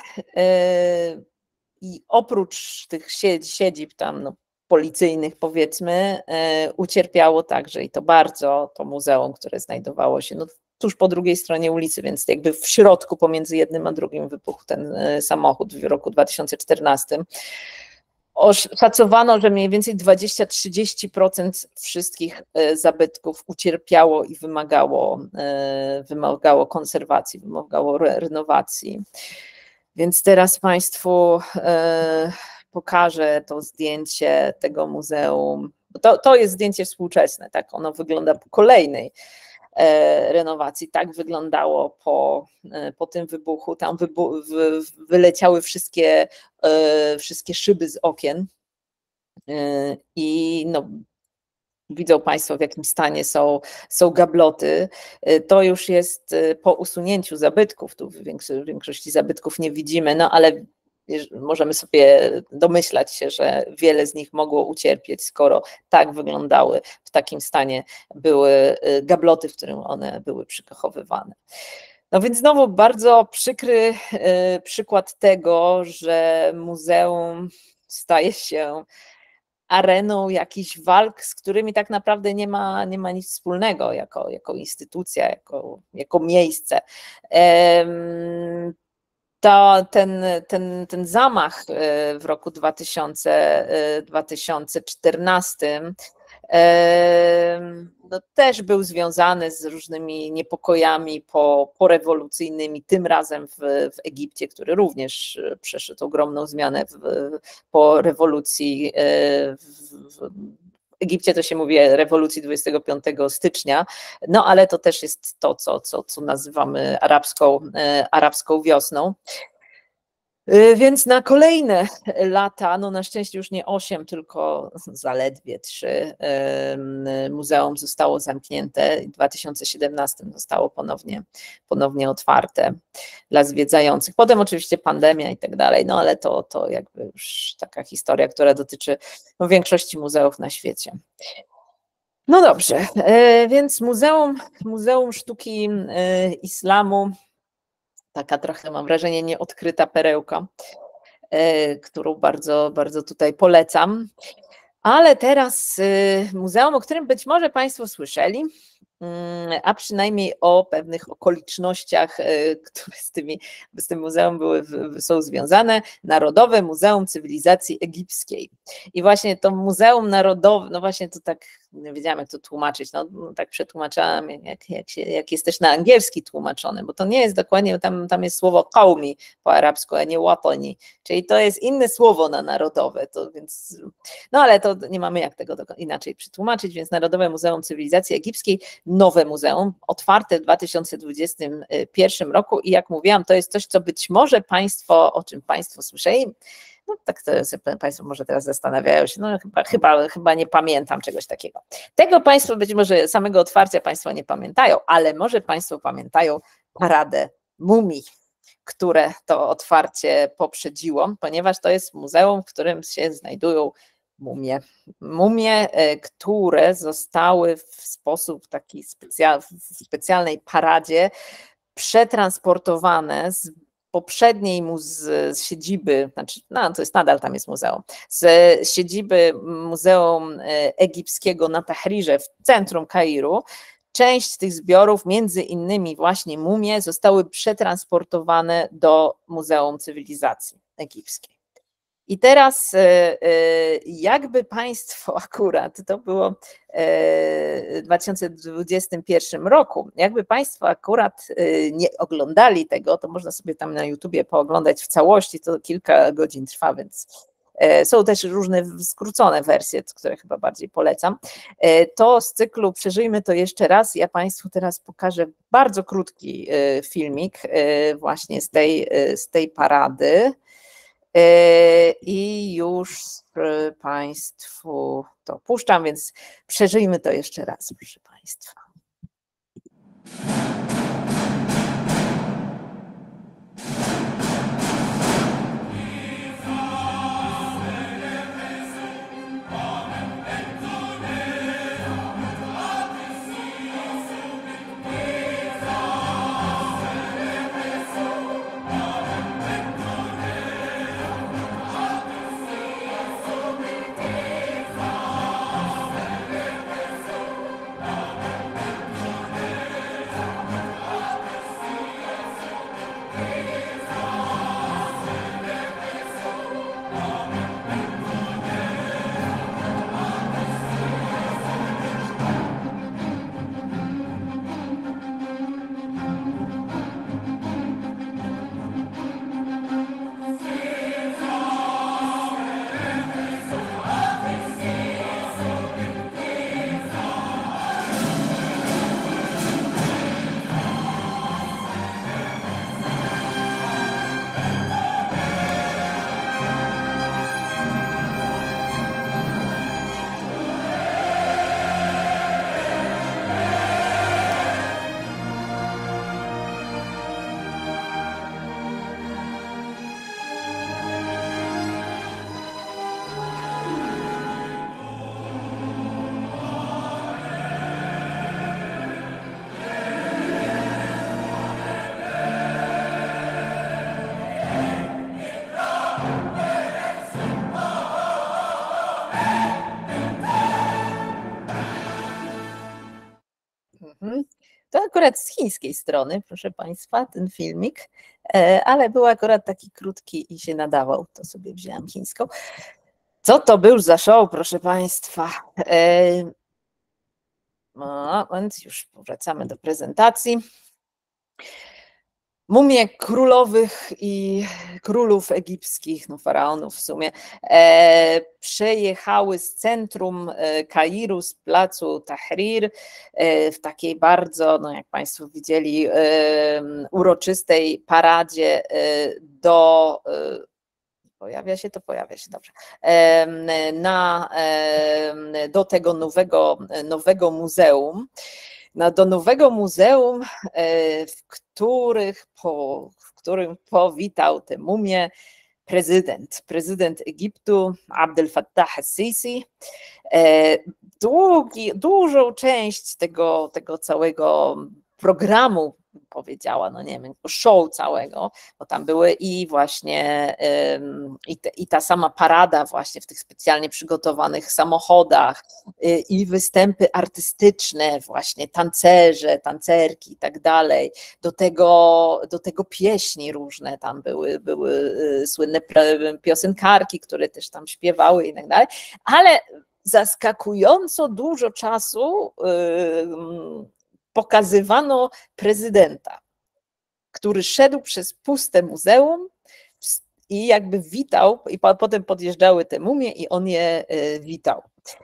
i oprócz tych siedzib tam no, policyjnych powiedzmy, ucierpiało także i to bardzo to muzeum, które znajdowało się no, tuż po drugiej stronie ulicy, więc jakby w środku pomiędzy jednym a drugim wybuchł ten samochód w roku dwa tysiące czternastym. Szacowano, że mniej więcej dwadzieścia do trzydziestu procent wszystkich zabytków ucierpiało i wymagało, wymagało konserwacji, wymagało renowacji. Więc teraz Państwu pokażę to zdjęcie tego muzeum. To, to jest zdjęcie współczesne, tak ono wygląda po kolejnej renowacji. Tak wyglądało po, po tym wybuchu. Tam wybu wy wyleciały wszystkie, wszystkie szyby z okien i no, widzą Państwo, w jakim stanie są, są gabloty. To już jest po usunięciu zabytków. Tu w większości zabytków nie widzimy, no ale możemy sobie domyślać się, że wiele z nich mogło ucierpieć, skoro tak wyglądały, w takim stanie były gabloty, w którym one były przykochowywane. No więc znowu bardzo przykry przykład tego, że muzeum staje się areną jakichś walk, z którymi tak naprawdę nie ma, nie ma nic wspólnego jako, jako instytucja, jako, jako miejsce. To ten, ten, ten zamach w roku dwa tysiące czternastym no, też był związany z różnymi niepokojami po, porewolucyjnymi, tym razem w, w Egipcie, który również przeszedł ogromną zmianę w, po rewolucji w, w Egipcie to się mówi rewolucji dwudziestego piątego stycznia, no ale to też jest to, co, co, co nazywamy arabską, arabską wiosną. Więc na kolejne lata, no na szczęście już nie osiem, tylko zaledwie trzy, muzeum zostało zamknięte i w dwa tysiące siedemnastym zostało ponownie, ponownie otwarte dla zwiedzających. Potem oczywiście pandemia i tak dalej, no ale to, to jakby już taka historia, która dotyczy no, większości muzeów na świecie. No dobrze, więc Muzeum, Muzeum Sztuki Islamu, taka trochę mam wrażenie nieodkryta perełka, którą bardzo, bardzo tutaj polecam. Ale teraz muzeum, o którym być może Państwo słyszeli, a przynajmniej o pewnych okolicznościach, które z, tymi, z tym muzeum były, są związane. Narodowe Muzeum Cywilizacji Egipskiej. I właśnie to Muzeum Narodowe, no właśnie to tak, nie wiedziałam jak to tłumaczyć, no, no tak przetłumaczałam, jak, jak, się, jak jest też na angielski tłumaczone, bo to nie jest dokładnie, tam, tam jest słowo qawmi po arabsku, a nie watani, czyli to jest inne słowo na narodowe, to więc, no ale to nie mamy jak tego inaczej przetłumaczyć, więc Narodowe Muzeum Cywilizacji Egipskiej, nowe muzeum, otwarte w dwa tysiące dwudziestym pierwszym roku i jak mówiłam, to jest coś, co być może Państwo, o czym Państwo słyszeli, no tak to Państwo może teraz zastanawiają się, no chyba, chyba, chyba nie pamiętam czegoś takiego. Tego Państwo być może samego otwarcia Państwo nie pamiętają, ale może Państwo pamiętają paradę mumii, które to otwarcie poprzedziło, ponieważ to jest muzeum, w którym się znajdują mumie. Mumie, które zostały w sposób taki specjal, w specjalnej paradzie przetransportowane z poprzedniej mu z, z siedziby, znaczy no, to jest nadal tam jest muzeum, z siedziby Muzeum Egipskiego na Tahrirze w centrum Kairu. Część tych zbiorów, między innymi właśnie mumie, zostały przetransportowane do Muzeum Cywilizacji Egipskiej. I teraz jakby Państwo akurat, to było w dwa tysiące dwudziestym pierwszym roku, jakby Państwo akurat nie oglądali tego, to można sobie tam na YouTubie pooglądać w całości, to kilka godzin trwa, więc są też różne skrócone wersje, które chyba bardziej polecam. To z cyklu Przeżyjmy to jeszcze raz, ja Państwu teraz pokażę bardzo krótki filmik właśnie z tej, z tej parady. I już Państwu to puszczam, więc przeżyjmy to jeszcze raz, proszę Państwa. To akurat z chińskiej strony, proszę Państwa, ten filmik, ale był akurat taki krótki i się nadawał, to sobie wzięłam chińską. Co to był za show, proszę Państwa? No, więc już powracamy do prezentacji. Mumie królowych i królów egipskich, no faraonów w sumie, e, przejechały z centrum Kairu, z placu Tahrir, e, w takiej bardzo, no jak Państwo widzieli, e, uroczystej paradzie e, do... E, Pojawia się, to pojawia się, dobrze. Na, do tego nowego, nowego muzeum. No, do nowego muzeum, w, których po, w którym powitał tę mumię prezydent, prezydent Egiptu Abdel Fattah al-Sisi. Długi, dużą część tego, tego całego programu, powiedziała, no nie wiem, show całego, bo tam były i właśnie i, te, i ta sama parada właśnie w tych specjalnie przygotowanych samochodach i występy artystyczne, właśnie tancerze, tancerki i tak dalej, do tego, do tego pieśni różne tam były, były słynne piosenkarki, które też tam śpiewały i tak dalej, ale zaskakująco dużo czasu yy, pokazywano prezydenta, który szedł przez puste muzeum i jakby witał, i potem podjeżdżały te mumie i on je witał.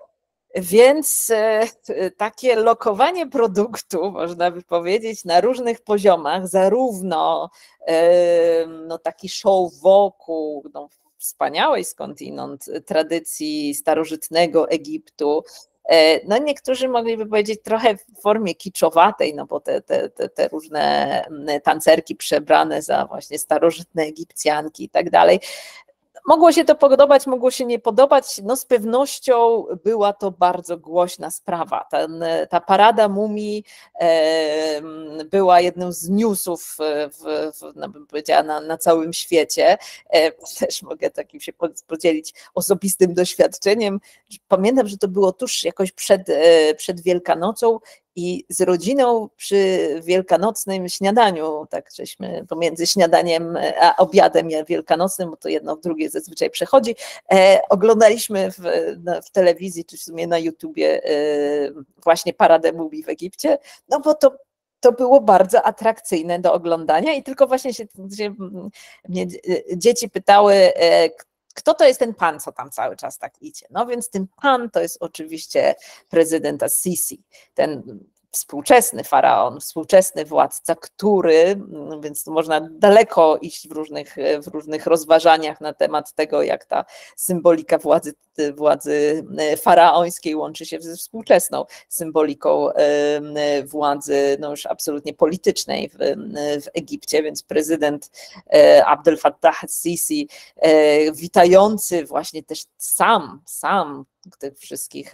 Więc takie lokowanie produktu, można by powiedzieć, na różnych poziomach, zarówno no, taki show wokół no, wspaniałej skądinąd tradycji starożytnego Egiptu. No niektórzy mogliby powiedzieć trochę w formie kiczowatej, no bo te, te, te, te różne tancerki przebrane za właśnie starożytne Egipcjanki i tak dalej. Mogło się to podobać, mogło się nie podobać, no z pewnością była to bardzo głośna sprawa. Ten, ta parada mumii e, była jedną z newsów w, w, no bym powiedziała, na, na całym świecie. E, też mogę takim się podzielić osobistym doświadczeniem. Pamiętam, że to było tuż jakoś przed, przed Wielkanocą i z rodziną przy wielkanocnym śniadaniu, tak żeśmy pomiędzy śniadaniem a obiadem wielkanocnym, bo to jedno w drugie zazwyczaj przechodzi, e, oglądaliśmy w, na, w telewizji, czy w sumie na YouTubie e, właśnie paradę mumii w Egipcie, no bo to to było bardzo atrakcyjne do oglądania i tylko właśnie się, się mnie dzieci pytały, e, kto to jest ten pan, co tam cały czas tak idzie? No więc ten pan to jest oczywiście prezydent As-Sisi, ten współczesny faraon, współczesny władca, który, więc można daleko iść w różnych, w różnych rozważaniach na temat tego, jak ta symbolika władzy, władzy faraońskiej łączy się ze współczesną symboliką władzy no już absolutnie politycznej w, w Egipcie, więc prezydent Abdel Fattah al-Sisi, witający właśnie też sam, sam tych wszystkich,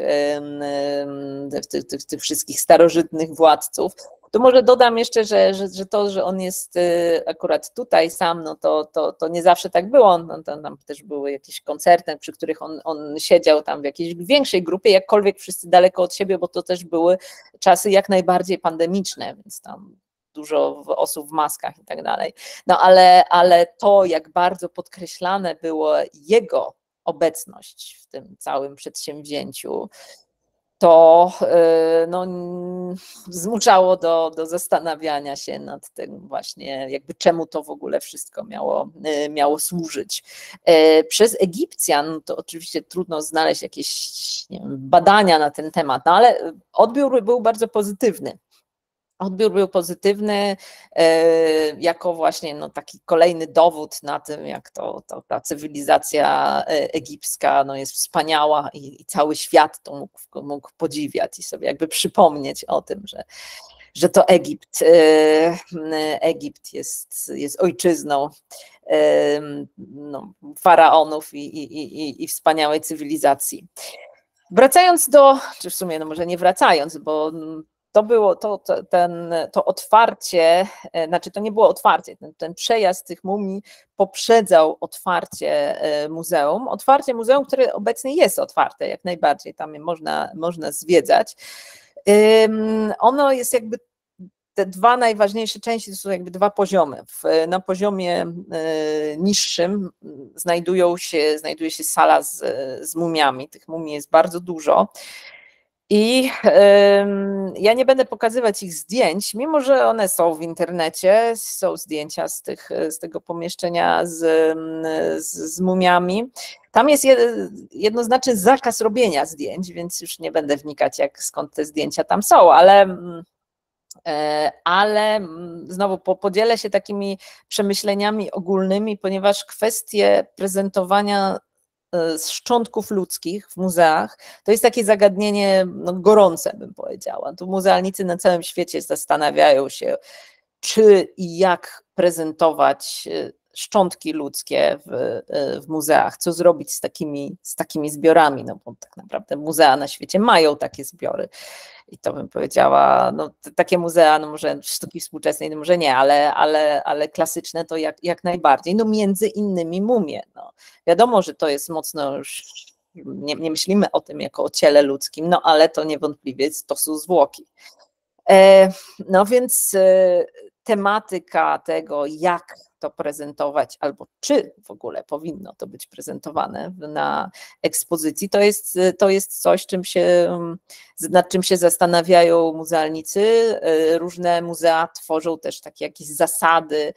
tych, tych, tych wszystkich starożytnych władców. Tu może dodam jeszcze, że, że, że to, że on jest akurat tutaj sam, no to, to, to nie zawsze tak było. On, tam, tam też były jakieś koncerty, przy których on, on siedział tam w jakiejś większej grupie, jakkolwiek wszyscy daleko od siebie, bo to też były czasy jak najbardziej pandemiczne, więc tam dużo osób w maskach i tak dalej. No ale, ale to, jak bardzo podkreślane było jego obecność w tym całym przedsięwzięciu, to no, zmuszało do, do zastanawiania się nad tym właśnie, jakby czemu to w ogóle wszystko miało, miało służyć. Przez Egipcjan to oczywiście trudno znaleźć jakieś nie wiem, badania na ten temat, no ale odbiór był bardzo pozytywny. Odbiór był pozytywny jako właśnie no, taki kolejny dowód na tym, jak to, to ta cywilizacja egipska no, jest wspaniała i, i cały świat to mógł, mógł podziwiać i sobie jakby przypomnieć o tym, że, że to Egipt, Egipt jest, jest ojczyzną no, faraonów i, i, i, i wspaniałej cywilizacji. Wracając do, czy w sumie no może nie wracając, bo to było to, to, ten, to otwarcie, znaczy to nie było otwarcie, ten, ten przejazd tych mumii poprzedzał otwarcie muzeum. Otwarcie muzeum, które obecnie jest otwarte jak najbardziej, tam można, można zwiedzać. Ono jest jakby, te dwa najważniejsze części to są jakby dwa poziomy. W, na poziomie niższym znajdują się, znajduje się sala z, z mumiami, tych mumii jest bardzo dużo. I ja nie będę pokazywać ich zdjęć, mimo że one są w internecie, są zdjęcia z, tych, z tego pomieszczenia z, z, z mumiami. Tam jest jednoznaczny zakaz robienia zdjęć, więc już nie będę wnikać, jak, skąd te zdjęcia tam są, ale, ale znowu podzielę się takimi przemyśleniami ogólnymi, ponieważ kwestie prezentowania z szczątków ludzkich w muzeach, to jest takie zagadnienie no, gorące, bym powiedziała. Tu muzealnicy na całym świecie zastanawiają się, czy i jak prezentować szczątki ludzkie w, w muzeach, co zrobić z takimi, z takimi zbiorami, no bo tak naprawdę muzea na świecie mają takie zbiory. I to bym powiedziała, no takie muzea, no może sztuki współczesnej, no może nie, ale, ale, ale klasyczne to jak, jak najbardziej, no między innymi mumie. No. Wiadomo, że to jest mocno już, nie, nie myślimy o tym jako o ciele ludzkim, no ale to niewątpliwie to są zwłoki. E, no więc e, tematyka tego, jak to prezentować, albo czy w ogóle powinno to być prezentowane na ekspozycji, to jest, to jest coś, czym się, nad czym się zastanawiają muzealnicy. Różne muzea tworzą też takie jakieś zasady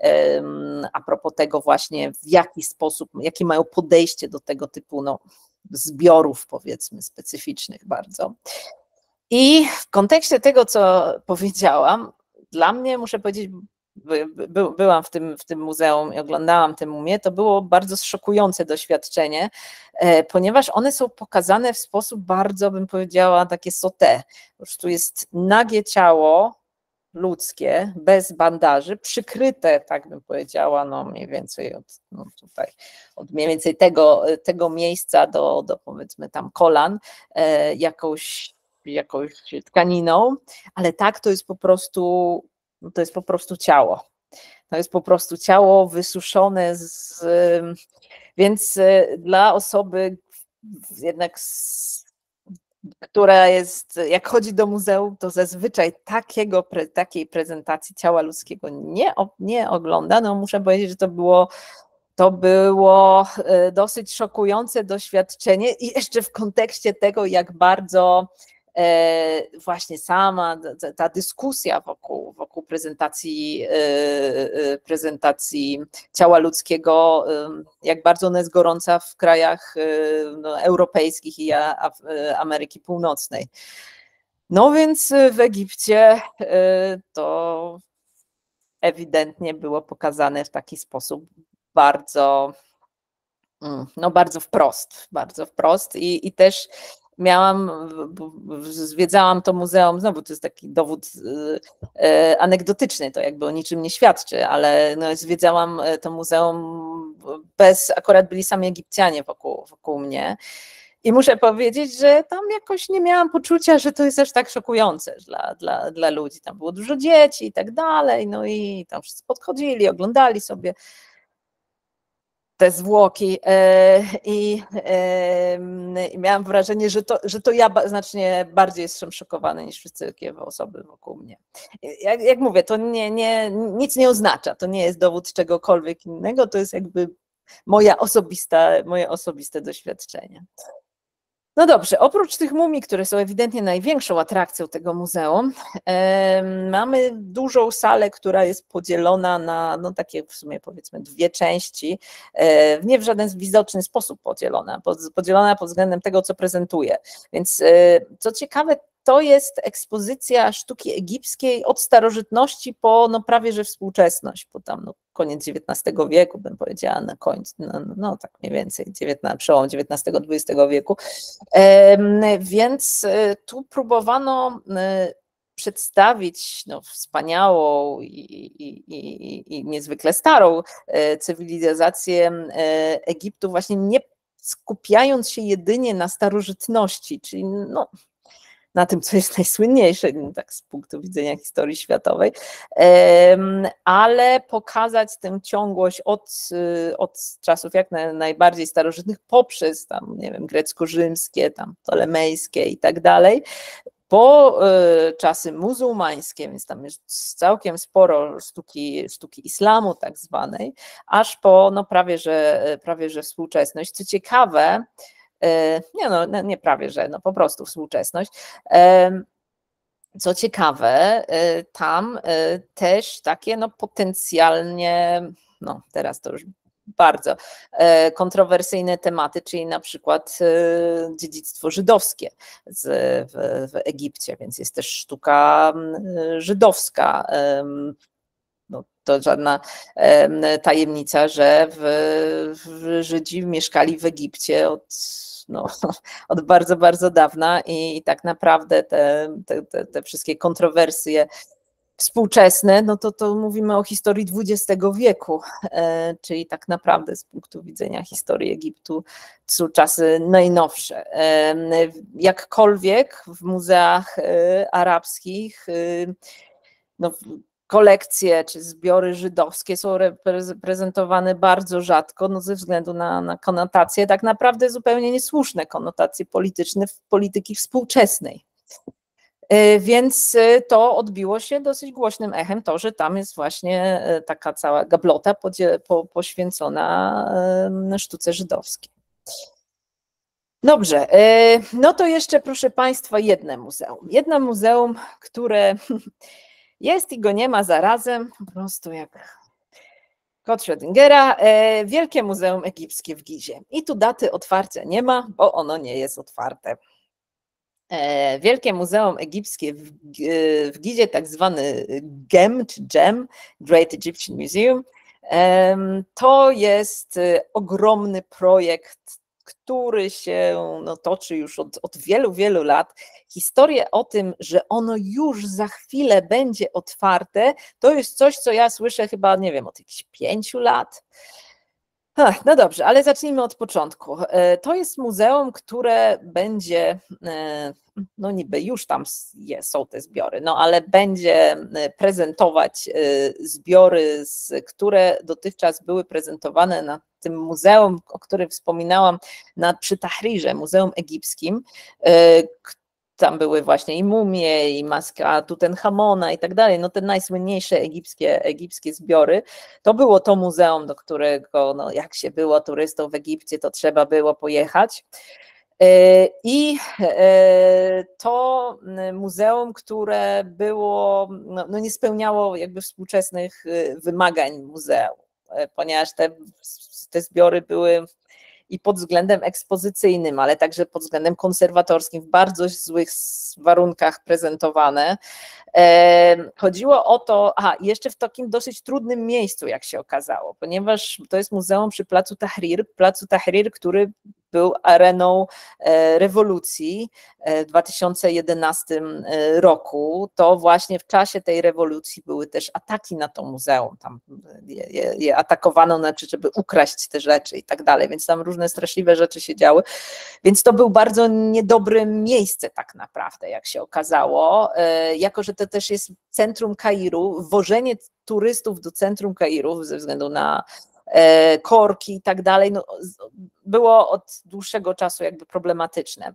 a propos tego właśnie, w jaki sposób, jakie mają podejście do tego typu no, zbiorów, powiedzmy, specyficznych bardzo. I w kontekście tego, co powiedziałam, dla mnie, muszę powiedzieć, by, by, byłam w tym, w tym muzeum i oglądałam te mumie, to było bardzo szokujące doświadczenie, e, ponieważ one są pokazane w sposób bardzo, bym powiedziała, takie sauté. Już tu jest nagie ciało ludzkie, bez bandaży, przykryte, tak bym powiedziała, no mniej więcej od, no tutaj, od mniej więcej tego, tego miejsca do, do powiedzmy tam kolan, e, jakąś jakąś tkaniną, ale tak to jest po prostu, to jest po prostu ciało. To jest po prostu ciało wysuszone, z, więc dla osoby jednak, z, która jest, jak chodzi do muzeum, to zazwyczaj takiego, takiej prezentacji ciała ludzkiego nie, nie ogląda. No muszę powiedzieć, że to było To było dosyć szokujące doświadczenie i jeszcze w kontekście tego, jak bardzo właśnie sama ta dyskusja wokół, wokół prezentacji, prezentacji ciała ludzkiego, jak bardzo ona jest gorąca w krajach no, europejskich i Ameryki Północnej. No więc w Egipcie to ewidentnie było pokazane w taki sposób bardzo, no bardzo wprost, bardzo wprost i, i też miałam, zwiedzałam to muzeum, znowu to jest taki dowód anegdotyczny, to jakby o niczym nie świadczy, ale no, zwiedzałam to muzeum bez, akurat byli sami Egipcjanie wokół, wokół mnie. I muszę powiedzieć, że tam jakoś nie miałam poczucia, że to jest aż tak szokujące dla, dla, dla ludzi. Tam było dużo dzieci i tak dalej, no i tam wszyscy podchodzili, oglądali sobie te zwłoki i, i miałam wrażenie, że to, że to ja znacznie bardziej jestem szokowana niż wszystkie osoby wokół mnie. Jak, jak mówię, to nie, nie, nic nie oznacza, to nie jest dowód czegokolwiek innego, to jest jakby moja osobista, moje osobiste doświadczenie. No dobrze, oprócz tych mumii, które są ewidentnie największą atrakcją tego muzeum, e, mamy dużą salę, która jest podzielona na no, takie w sumie powiedzmy dwie części, e, nie w żaden widoczny sposób podzielona, podzielona pod względem tego, co prezentuje. Więc e, co ciekawe, to jest ekspozycja sztuki egipskiej od starożytności po no, prawie że współczesność, po tam no, koniec dziewiętnastego wieku, bym powiedziała, na końcu, no, no tak mniej więcej, przełom dziewiętnastego dwudziestego wieku. E, więc tu próbowano przedstawić no, wspaniałą i, i, i, i niezwykle starą cywilizację Egiptu, właśnie nie skupiając się jedynie na starożytności, czyli no, na tym, co jest najsłynniejsze, tak z punktu widzenia historii światowej, ale pokazać tę ciągłość od, od czasów jak najbardziej starożytnych poprzez tam, nie wiem, grecko-rzymskie, tam ptolemejskie i tak dalej, po czasy muzułmańskie, więc tam jest całkiem sporo sztuki, sztuki islamu tak zwanej, aż po no prawie, że, prawie że współczesność. Co ciekawe, nie no, nie prawie, że no po prostu współczesność. Co ciekawe, tam też takie no potencjalnie, no teraz to już bardzo kontrowersyjne tematy, czyli na przykład dziedzictwo żydowskie z, w, w Egipcie, więc jest też sztuka żydowska. No, to żadna tajemnica, że w, w Żydzi mieszkali w Egipcie od, no, od bardzo, bardzo dawna i tak naprawdę te, te, te wszystkie kontrowersje współczesne, no to, to mówimy o historii dwudziestego wieku, e, czyli tak naprawdę z punktu widzenia historii Egiptu są czasy najnowsze. E, jakkolwiek w muzeach e, arabskich e, no, kolekcje czy zbiory żydowskie są reprezentowane bardzo rzadko, no ze względu na, na konotacje, tak naprawdę zupełnie niesłuszne konotacje polityczne w polityki współczesnej. Więc to odbiło się dosyć głośnym echem, to, że tam jest właśnie taka cała gablota poświęcona sztuce żydowskiej. Dobrze, no to jeszcze proszę Państwa jedno muzeum. Jedno muzeum, które jest i go nie ma zarazem, po prostu jak kot Schrödingera, Wielkie Muzeum Egipskie w Gizie. I tu daty otwarcia nie ma, bo ono nie jest otwarte. Wielkie Muzeum Egipskie w, w Gizie, tak zwany GEM, czy GEM, Great Egyptian Museum, to jest ogromny projekt, który się no, toczy już od, od wielu, wielu lat. Historię o tym, że ono już za chwilę będzie otwarte, to jest coś, co ja słyszę chyba, nie wiem, od jakichś pięciu lat. Ach, no dobrze, ale zacznijmy od początku. To jest muzeum, które będzie, no niby już tam są te zbiory, no ale będzie prezentować zbiory, które dotychczas były prezentowane na tym muzeum, o którym wspominałam, na, przy Tahrirze, Muzeum Egipskim. Tam były właśnie i mumie, i maska Tutenchamona i tak dalej, no te najsłynniejsze egipskie, egipskie zbiory. To było to muzeum, do którego no, jak się było turystą w Egipcie, to trzeba było pojechać. I to muzeum, które było, no, no nie spełniało jakby współczesnych wymagań muzeum, ponieważ te, te zbiory były i pod względem ekspozycyjnym, ale także pod względem konserwatorskim w bardzo złych warunkach prezentowane. Chodziło o to, aha, jeszcze w takim dosyć trudnym miejscu, jak się okazało, ponieważ to jest muzeum przy Placu Tahrir, Placu Tahrir, który był areną rewolucji w dwa tysiące jedenastym roku. To właśnie w czasie tej rewolucji były też ataki na to muzeum. Tam je, je, je atakowano, znaczy, żeby ukraść te rzeczy i tak dalej, więc tam różne straszliwe rzeczy się działy. Więc to był bardzo niedobre miejsce tak naprawdę, jak się okazało. Jako że to też jest centrum Kairu, wożenie turystów do centrum Kairu ze względu na korki i tak dalej, no, było od dłuższego czasu jakby problematyczne.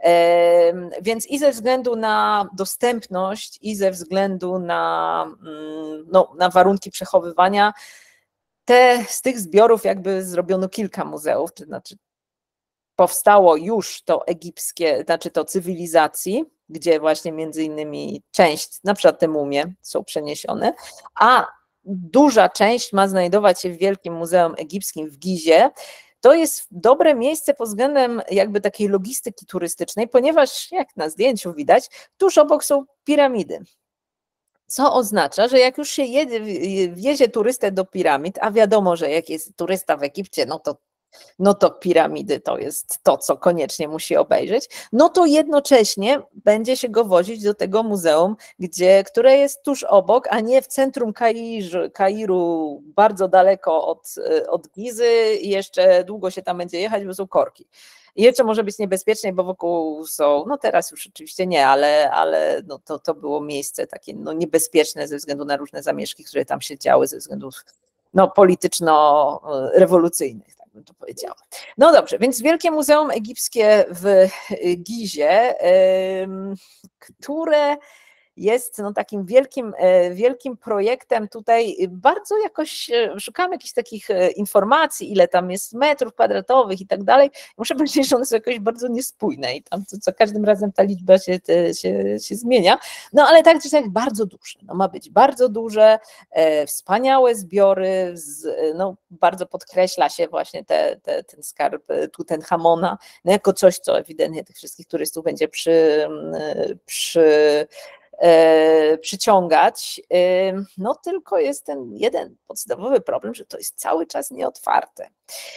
Więc i ze względu na dostępność, i ze względu na, no, na warunki przechowywania, te, z tych zbiorów jakby zrobiono kilka muzeów, to znaczy powstało już to egipskie, znaczy to cywilizacji, gdzie właśnie między innymi część, na przykład te mumie są przeniesione, a duża część ma znajdować się w Wielkim Muzeum Egipskim w Gizie. To jest dobre miejsce pod względem jakby takiej logistyki turystycznej, ponieważ jak na zdjęciu widać, tuż obok są piramidy. Co oznacza, że jak już się jedzie, wiezie turystę do piramid, a wiadomo, że jak jest turysta w Egipcie, no to no to piramidy to jest to, co koniecznie musi obejrzeć, no to jednocześnie będzie się go wozić do tego muzeum, gdzie, które jest tuż obok, a nie w centrum Kair, Kairu, bardzo daleko od, od Gizy i jeszcze długo się tam będzie jechać, bo są korki. I jeszcze może być niebezpiecznie, bo wokół są, no teraz już oczywiście nie, ale, ale no to, to było miejsce takie no niebezpieczne ze względu na różne zamieszki, które tam się działy, ze względów no, polityczno-rewolucyjnych, tak bym to powiedziała. No dobrze, więc Wielkie Muzeum Egipskie w Gizie, które jest no takim wielkim, wielkim projektem tutaj. Bardzo jakoś szukamy jakichś takich informacji, ile tam jest metrów kwadratowych i tak dalej. Muszę powiedzieć, że one są jakoś bardzo niespójne i tam co, co każdym razem ta liczba się, się, się zmienia. No ale tak czy tak bardzo duże. No, ma być bardzo duże, e, wspaniałe zbiory, z, no, bardzo podkreśla się właśnie te, te, ten skarb Tutenchamona, no, jako coś, co ewidentnie tych wszystkich turystów będzie przy, przy E, przyciągać. E, no tylko jest ten jeden podstawowy problem, że to jest cały czas nieotwarte.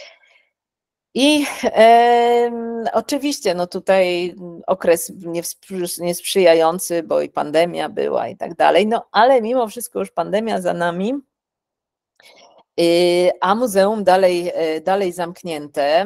I e, oczywiście no tutaj okres niesprzyjający, bo i pandemia była i tak dalej, no ale mimo wszystko już pandemia za nami, a muzeum dalej, dalej zamknięte.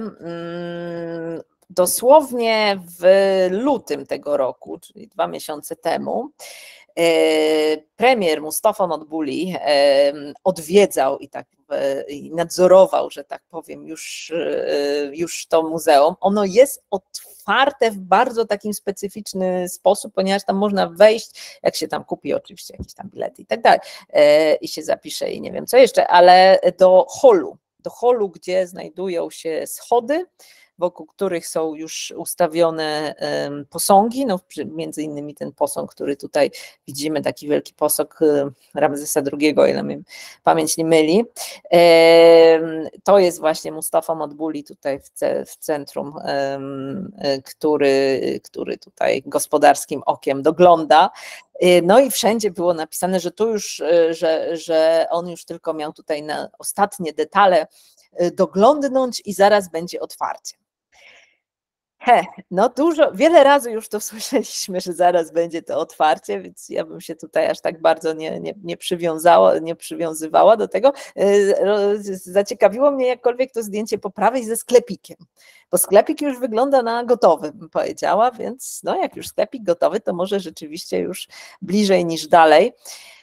Dosłownie w lutym tego roku, czyli dwa miesiące temu, premier Mustafa Madbuli odwiedzał i tak i nadzorował, że tak powiem, już, już to muzeum. Ono jest otwarte w bardzo takim specyficzny sposób, ponieważ tam można wejść, jak się tam kupi oczywiście jakieś tam bilety i tak dalej, i się zapisze i nie wiem co jeszcze, ale do holu, do holu, gdzie znajdują się schody, wokół których są już ustawione posągi, no między innymi ten posąg, który tutaj widzimy, taki wielki posąg Ramzesa drugiego, o ile mnie pamięć nie myli. To jest właśnie Mustafa Madbuli tutaj w, ce, w centrum, który, który tutaj gospodarskim okiem dogląda. No i wszędzie było napisane, że tu już, że, że on już tylko miał tutaj na ostatnie detale doglądnąć i zaraz będzie otwarcie. He, no dużo, wiele razy już to słyszeliśmy, że zaraz będzie to otwarcie, więc ja bym się tutaj aż tak bardzo nie, nie, nie przywiązała, nie przywiązywała do tego. Zaciekawiło mnie jakkolwiek to zdjęcie po prawej ze sklepikiem, bo sklepik już wygląda na gotowy, bym powiedziała, więc no jak już sklepik gotowy, to może rzeczywiście już bliżej niż dalej.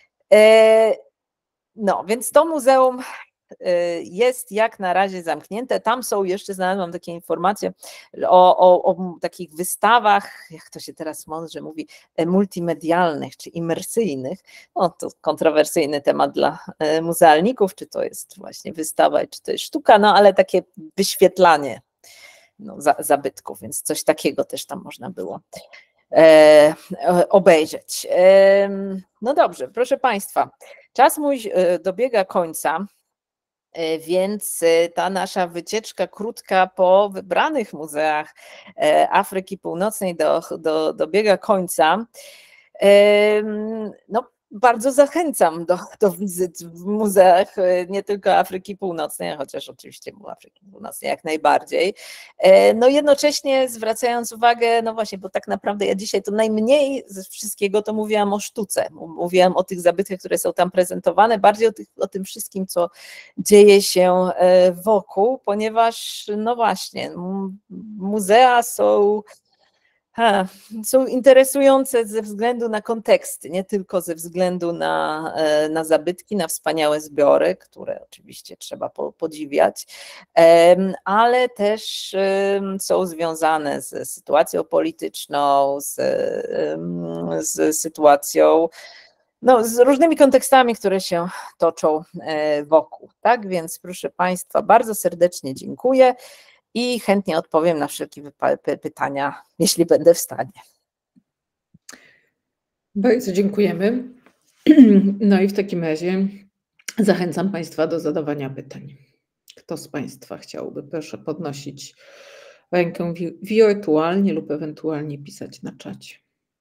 No, więc to muzeum jest jak na razie zamknięte. Tam są jeszcze, znalazłam takie informacje o, o, o takich wystawach, jak to się teraz mądrze mówi, multimedialnych czy imersyjnych. No to kontrowersyjny temat dla muzealników, czy to jest właśnie wystawa, czy to jest sztuka, no ale takie wyświetlanie no, za, zabytków, więc coś takiego też tam można było e, obejrzeć. E, no dobrze, proszę Państwa, czas mój dobiega końca. Więc ta nasza wycieczka krótka po wybranych muzeach Afryki Północnej do, do, dobiega końca. No, bardzo zachęcam do, do wizyt w muzeach nie tylko Afryki Północnej, chociaż oczywiście w Afryki Północnej jak najbardziej. No jednocześnie zwracając uwagę, no właśnie, bo tak naprawdę ja dzisiaj to najmniej ze wszystkiego to mówiłam o sztuce, mówiłam o tych zabytkach, które są tam prezentowane, bardziej o, tych, o tym wszystkim, co dzieje się wokół, ponieważ no właśnie, muzea są Ha, są interesujące ze względu na konteksty, nie tylko ze względu na, na zabytki, na wspaniałe zbiory, które oczywiście trzeba podziwiać, ale też są związane z sytuacją polityczną, z, z sytuacją, no, z różnymi kontekstami, które się toczą wokół. Tak więc proszę Państwa, bardzo serdecznie dziękuję i chętnie odpowiem na wszelkie pytania, jeśli będę w stanie. Bardzo dziękujemy. No i w takim razie zachęcam Państwa do zadawania pytań. Kto z Państwa chciałby, proszę podnosić rękę wirtualnie lub ewentualnie pisać na czacie.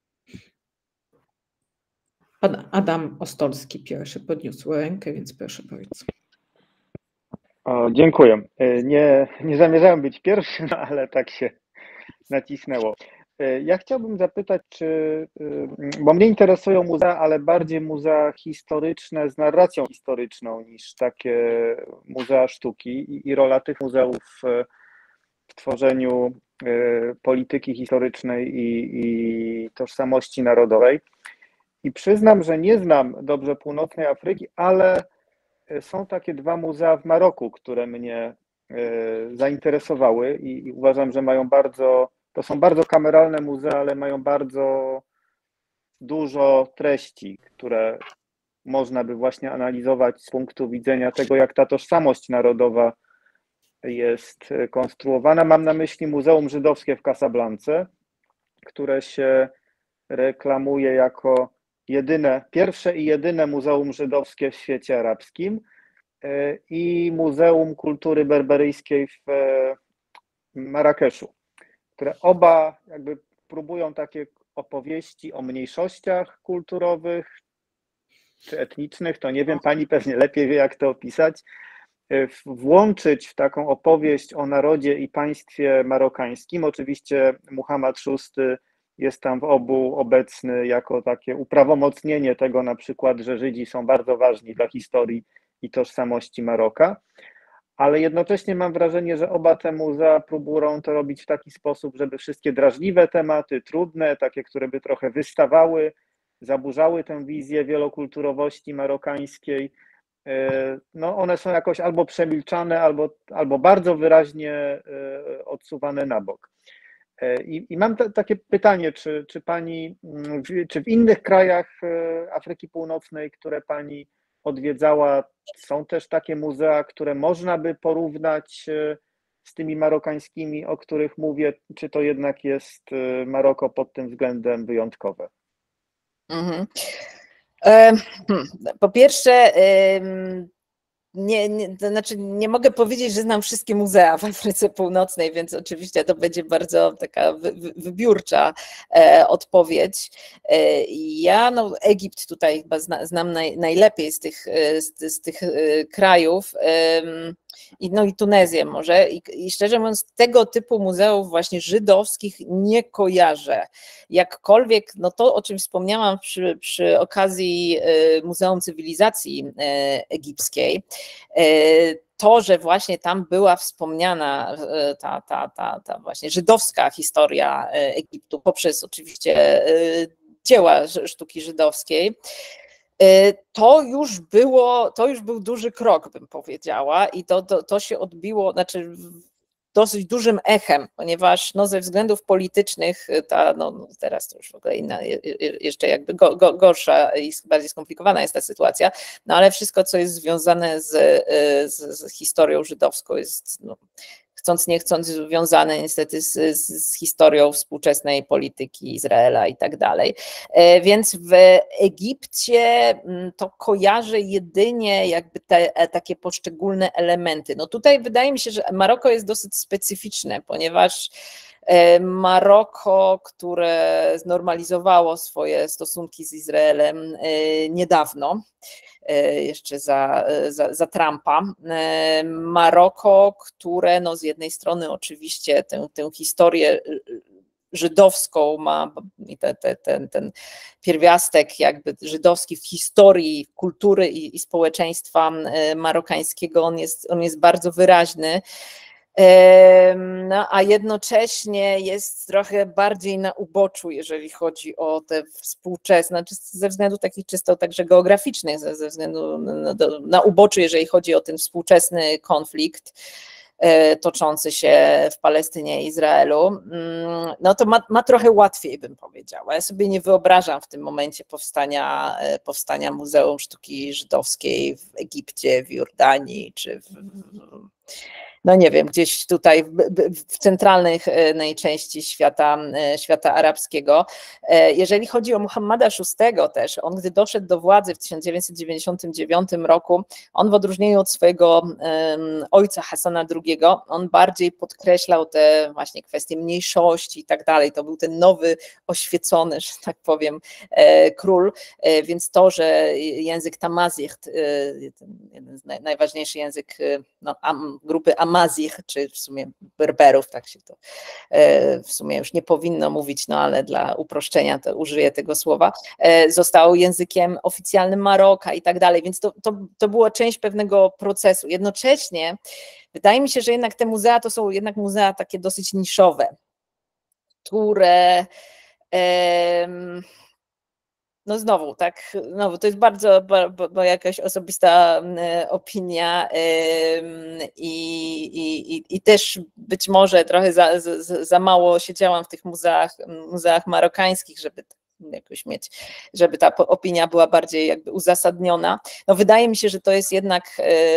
Pan Adam Ostolski pierwszy podniósł rękę, więc proszę bardzo. O, dziękuję. Nie, nie zamierzałem być pierwszym, ale tak się nacisnęło. Ja chciałbym zapytać, czy, bo mnie interesują muzea, ale bardziej muzea historyczne z narracją historyczną niż takie muzea sztuki i, i rola tych muzeów w, w tworzeniu polityki historycznej i, i tożsamości narodowej. I przyznam, że nie znam dobrze północnej Afryki, ale są takie dwa muzea w Maroku, które mnie zainteresowały i, i uważam, że mają bardzo, to są bardzo kameralne muzea, ale mają bardzo dużo treści, które można by właśnie analizować z punktu widzenia tego, jak ta tożsamość narodowa jest konstruowana. Mam na myśli Muzeum Żydowskie w Casablance, które się reklamuje jako jedyne, pierwsze i jedyne muzeum żydowskie w świecie arabskim i Muzeum Kultury Berberyjskiej w Marrakeszu, które oba jakby próbują takie opowieści o mniejszościach kulturowych czy etnicznych, to nie wiem, pani pewnie lepiej wie, jak to opisać, włączyć w taką opowieść o narodzie i państwie marokańskim. Oczywiście Muhammad szósty jest tam w obu obecny jako takie uprawomocnienie tego na przykład, że Żydzi są bardzo ważni dla historii i tożsamości Maroka, ale jednocześnie mam wrażenie, że oba te muzea próbują to robić w taki sposób, żeby wszystkie drażliwe tematy, trudne, takie, które by trochę wystawały, zaburzały tę wizję wielokulturowości marokańskiej, no one są jakoś albo przemilczane, albo, albo bardzo wyraźnie odsuwane na bok. I, i mam te, takie pytanie, czy, czy pani, czy w innych krajach Afryki Północnej, które pani odwiedzała, są też takie muzea, które można by porównać z tymi marokańskimi, o których mówię, czy to jednak jest Maroko pod tym względem wyjątkowe? Mhm. Po pierwsze, nie, nie, to znaczy nie mogę powiedzieć, że znam wszystkie muzea w Afryce Północnej, więc oczywiście to będzie bardzo taka wy, wybiórcza e, odpowiedź. E, ja no, Egipt tutaj chyba zna, znam naj, najlepiej z tych, z, z tych krajów. E, i, no i Tunezję może. I, I szczerze mówiąc, tego typu muzeów właśnie żydowskich nie kojarzę. Jakkolwiek, no to o czym wspomniałam przy, przy okazji Muzeum Cywilizacji Egipskiej, to, że właśnie tam była wspomniana ta, ta, ta, ta właśnie żydowska historia Egiptu poprzez oczywiście dzieła sztuki żydowskiej, to już było, to już był duży krok, bym powiedziała, i to, to, to się odbiło, znaczy dosyć dużym echem, ponieważ no, ze względów politycznych ta, no, teraz to już w ogóle inna, jeszcze jakby go, go, gorsza i bardziej skomplikowana jest ta sytuacja, no ale wszystko, co jest związane z, z, z historią żydowską jest, no, chcąc nie chcąc, związane niestety z, z historią współczesnej polityki Izraela i tak dalej. Więc w Egipcie to kojarzę jedynie jakby te takie poszczególne elementy. No tutaj wydaje mi się, że Maroko jest dosyć specyficzne, ponieważ Maroko, które znormalizowało swoje stosunki z Izraelem niedawno, jeszcze za, za, za Trumpa. Maroko, które no z jednej strony oczywiście tę, tę historię żydowską ma i te, te, ten, ten pierwiastek jakby żydowski w historii kultury i, i społeczeństwa marokańskiego, on jest, on jest bardzo wyraźny. No, a jednocześnie jest trochę bardziej na uboczu, jeżeli chodzi o te współczesne, ze względów takich czysto także geograficznych, ze, ze względu na, na uboczu, jeżeli chodzi o ten współczesny konflikt toczący się w Palestynie i Izraelu, no to ma, ma trochę łatwiej, bym powiedziała. Ja sobie nie wyobrażam w tym momencie powstania, powstania Muzeum Sztuki Żydowskiej w Egipcie, w Jordanii, czy w, no nie wiem, gdzieś tutaj w, w centralnej części świata, świata arabskiego. Jeżeli chodzi o Muhammada szóstego też, on gdy doszedł do władzy w tysiąc dziewięćset dziewięćdziesiątym dziewiątym roku, on w odróżnieniu od swojego um, ojca Hasana drugiego, on bardziej podkreślał te właśnie kwestie mniejszości i tak dalej. To był ten nowy, oświecony, że tak powiem, e, król, e, więc to, że język Tamazight, e, jeden z naj, najważniejszy język no, am, grupy Amazigh, czy w sumie Berberów, tak się to e, w sumie już nie powinno mówić, no ale dla uproszczenia to użyję tego słowa, e, został językiem oficjalnym Maroka i tak dalej, więc to, to, to była część pewnego procesu. Jednocześnie wydaje mi się, że jednak te muzea to są jednak muzea takie dosyć niszowe, które e, no znowu, tak, znowu, to jest bardzo bo, bo jakaś osobista opinia i, i, i też być może trochę za, za, za mało siedziałam w tych muzeach, muzeach marokańskich, żeby jakoś mieć, żeby ta opinia była bardziej jakby uzasadniona. No wydaje mi się, że to jest jednak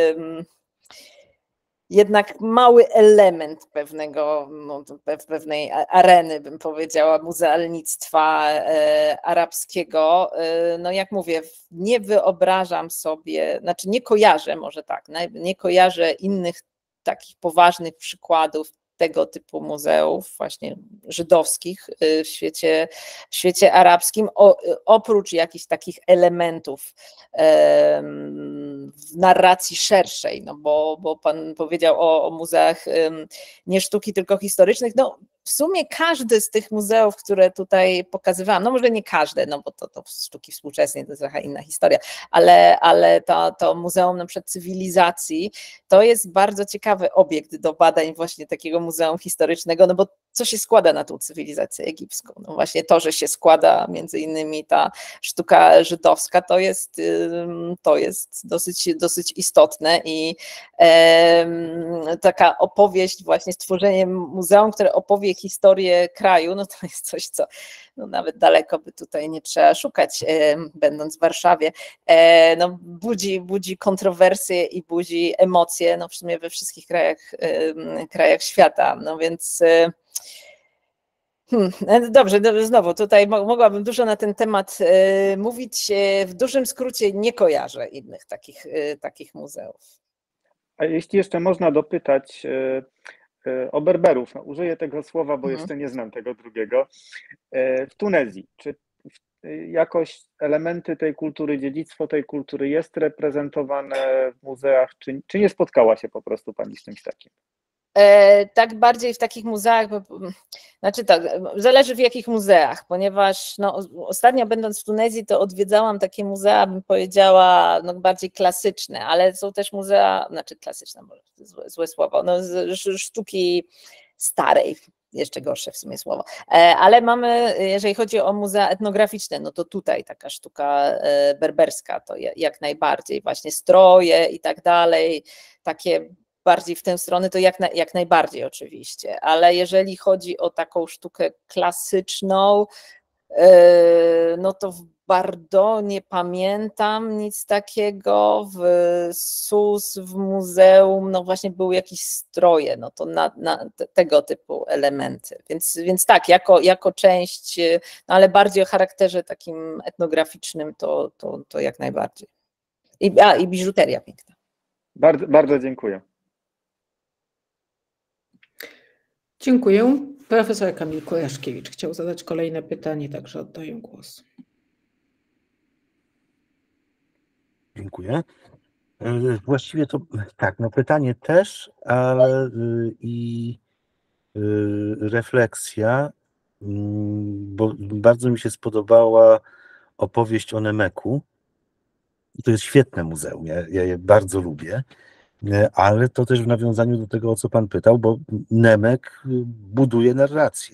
jednak mały element pewnego, no, pewnej areny, bym powiedziała, muzealnictwa e, arabskiego. E, no jak mówię, nie wyobrażam sobie, znaczy nie kojarzę, może tak, nie kojarzę innych takich poważnych przykładów tego typu muzeów, właśnie żydowskich w świecie, w świecie arabskim, o, oprócz jakichś takich elementów e, w narracji szerszej, no bo, bo pan powiedział o, o muzeach e, nie sztuki, tylko historycznych, no w sumie każdy z tych muzeów, które tutaj pokazywałam, no może nie każde, no bo to, to sztuki współczesnej to jest trochę inna historia, ale, ale to, to Muzeum na przykład Cywilizacji to jest bardzo ciekawy obiekt do badań właśnie takiego muzeum historycznego, no bo co się składa na tą cywilizację egipską? No właśnie to, że się składa między innymi ta sztuka żydowska, to jest, to jest dosyć, dosyć istotne i e, taka opowieść, właśnie stworzenie muzeum, które opowie historię kraju, no to jest coś, co no nawet daleko by tutaj nie trzeba szukać, e, będąc w Warszawie, e, no budzi, budzi kontrowersje i budzi emocje, no w sumie we wszystkich krajach, e, krajach świata, no więc e, Hmm, dobrze, znowu tutaj mogłabym dużo na ten temat y, mówić. W dużym skrócie nie kojarzę innych takich, y, takich muzeów. A jeśli jeszcze można dopytać y, y, o Berberów, no, użyję tego słowa, bo mhm. jeszcze nie znam tego drugiego, y, w Tunezji, czy y, jakoś elementy tej kultury, dziedzictwo tej kultury jest reprezentowane w muzeach, czy, czy nie spotkała się po prostu Pani z czymś takim? E, tak bardziej w takich muzeach, bo, znaczy tak, zależy w jakich muzeach, ponieważ no, ostatnio będąc w Tunezji to odwiedzałam takie muzea, bym powiedziała, no, bardziej klasyczne, ale są też muzea, znaczy klasyczne, może złe, złe słowo, no, sztuki starej, jeszcze gorsze w sumie słowo, ale mamy, jeżeli chodzi o muzea etnograficzne, no to tutaj taka sztuka berberska to jak najbardziej, właśnie stroje i tak dalej, takie bardziej w tę stronę, to jak, na, jak najbardziej oczywiście, ale jeżeli chodzi o taką sztukę klasyczną, no to w Bordeaux nie pamiętam nic takiego, w Sus, w muzeum, no właśnie były jakieś stroje, no to na, na tego typu elementy, więc, więc tak, jako, jako część, no ale bardziej o charakterze takim etnograficznym, to, to, to jak najbardziej. I, a, i biżuteria piękna. Bardzo, bardzo dziękuję. Dziękuję. Profesor Kamil Kuraszkiewicz chciał zadać kolejne pytanie, także oddaję głos. Dziękuję. Właściwie to tak, no pytanie też, ale i refleksja, bo bardzo mi się spodobała opowieść o Nemeku. I to jest świetne muzeum, ja, ja je bardzo lubię, ale to też w nawiązaniu do tego, o co Pan pytał, bo Nemek buduje narrację.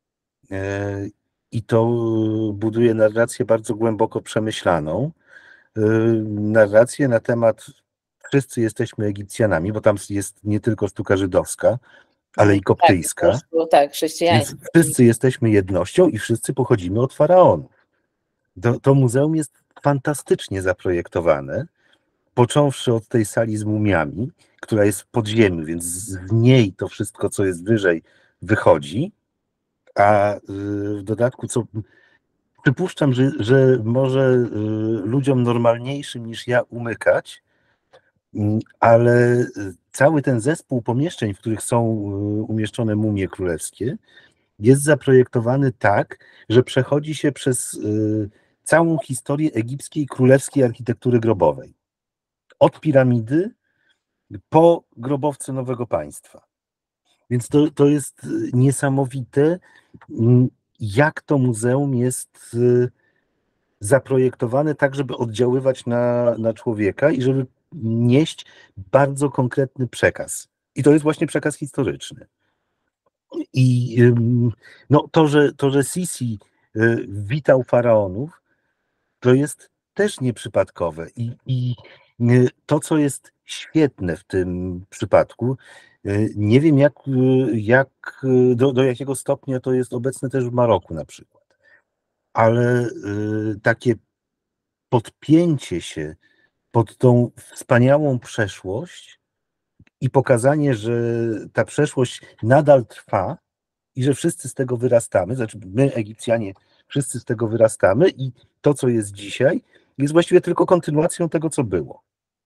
I to buduje narrację bardzo głęboko przemyślaną. Narrację na temat wszyscy jesteśmy Egipcjanami, bo tam jest nie tylko sztuka żydowska, ale i koptyjska. Tak, tak, chrześcijańska. Więc wszyscy jesteśmy jednością i wszyscy pochodzimy od faraonów. To, to muzeum jest fantastycznie zaprojektowane, począwszy od tej sali z mumiami, która jest w podziemiu, więc z niej to wszystko, co jest wyżej, wychodzi, a w dodatku, co przypuszczam, że, że może ludziom normalniejszym niż ja umykać, ale cały ten zespół pomieszczeń, w których są umieszczone mumie królewskie, jest zaprojektowany tak, że przechodzi się przez całą historię egipskiej królewskiej architektury grobowej. Od piramidy po grobowce nowego państwa. Więc to, to jest niesamowite, jak to muzeum jest zaprojektowane tak, żeby oddziaływać na, na człowieka i żeby nieść bardzo konkretny przekaz. I to jest właśnie przekaz historyczny. I no, to, że, to, że Sisi witał faraonów, to jest też nieprzypadkowe. I, i to, co jest świetne w tym przypadku, nie wiem jak, jak do, do jakiego stopnia to jest obecne też w Maroku na przykład. ale takie podpięcie się pod tą wspaniałą przeszłość i pokazanie, że ta przeszłość nadal trwa i że wszyscy z tego wyrastamy, znaczy my, Egipcjanie, wszyscy z tego wyrastamy i to, co jest dzisiaj, jest właściwie tylko kontynuacją tego, co było.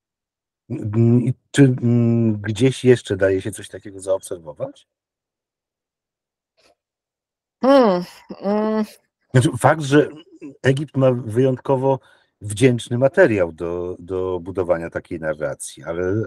Czy gdzieś jeszcze daje się coś takiego zaobserwować? Hmm, hmm. Znaczy, fakt, że Egipt ma wyjątkowo wdzięczny materiał do, do budowania takiej narracji, ale...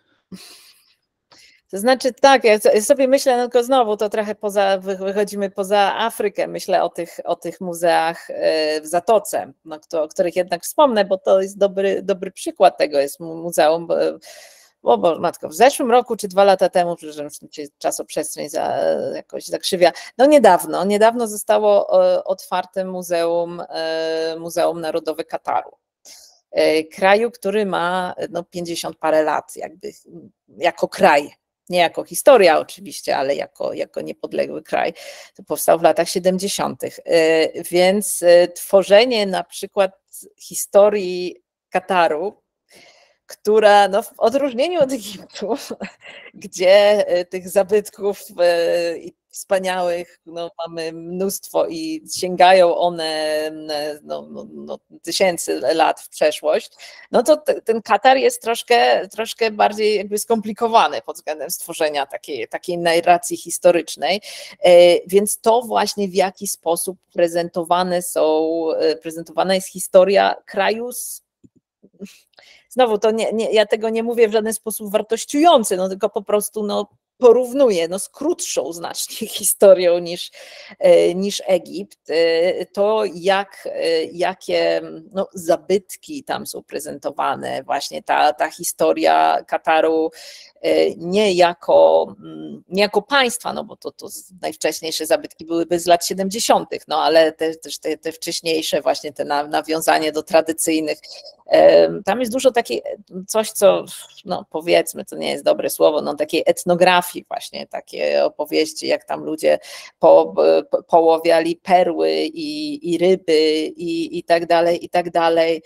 To znaczy tak, ja sobie myślę, no tylko znowu to trochę poza, wychodzimy poza Afrykę, myślę o tych, o tych muzeach w Zatoce, no, o których jednak wspomnę, bo to jest dobry, dobry przykład tego, jest muzeum, bo, bo matko, w zeszłym roku czy dwa lata temu, przepraszam, czasoprzestrzeń za, jakoś zakrzywia, no niedawno, niedawno zostało otwarte muzeum, Muzeum Narodowe Kataru. Kraju, który ma no, pięćdziesiąt parę lat, jakby jako kraj, nie jako historia oczywiście, ale jako, jako niepodległy kraj. To powstał w latach siedemdziesiątych. Więc tworzenie na przykład historii Kataru, która no, w odróżnieniu od Egiptu, gdzie tych zabytków wspaniałych no, mamy mnóstwo i sięgają one no, no, no, tysięcy lat w przeszłość, no to t- ten Katar jest troszkę, troszkę bardziej jakby skomplikowany pod względem stworzenia takiej, takiej narracji historycznej, więc to właśnie w jaki sposób prezentowane są, prezentowana jest historia kraju z Znowu, to nie, nie, ja tego nie mówię w żaden sposób wartościujący, no tylko po prostu no, porównuję no, z krótszą znacznie historią niż, niż Egipt, to jak, jakie no, zabytki tam są prezentowane, właśnie ta, ta historia Kataru nie jako, nie jako państwa, no bo to, to najwcześniejsze zabytki byłyby z lat siedemdziesiątych, no ale te, też te, te wcześniejsze właśnie te nawiązanie do tradycyjnych, tam jest dużo takiej, coś co, no powiedzmy, to nie jest dobre słowo, no takiej etnografii właśnie, takie opowieści, jak tam ludzie po, po, połowiali perły i, i ryby i, i tak dalej, i tak dalej.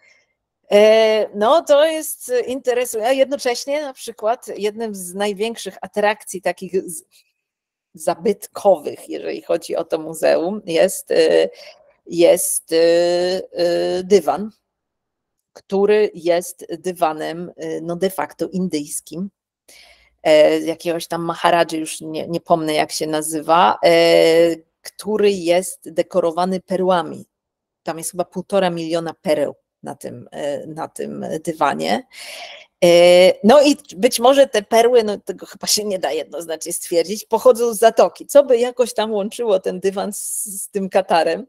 No to jest interesujące, a jednocześnie na przykład jednym z największych atrakcji takich zabytkowych, jeżeli chodzi o to muzeum, jest, jest dywan, który jest dywanem no de facto indyjskim, jakiegoś tam Maharadży, już nie, nie pomnę jak się nazywa, który jest dekorowany perłami. Tam jest chyba półtora miliona pereł na tym, na tym dywanie. No i być może te perły, no tego chyba się nie da jednoznacznie stwierdzić, pochodzą z Zatoki, co by jakoś tam łączyło ten dywan z, z tym Katarem.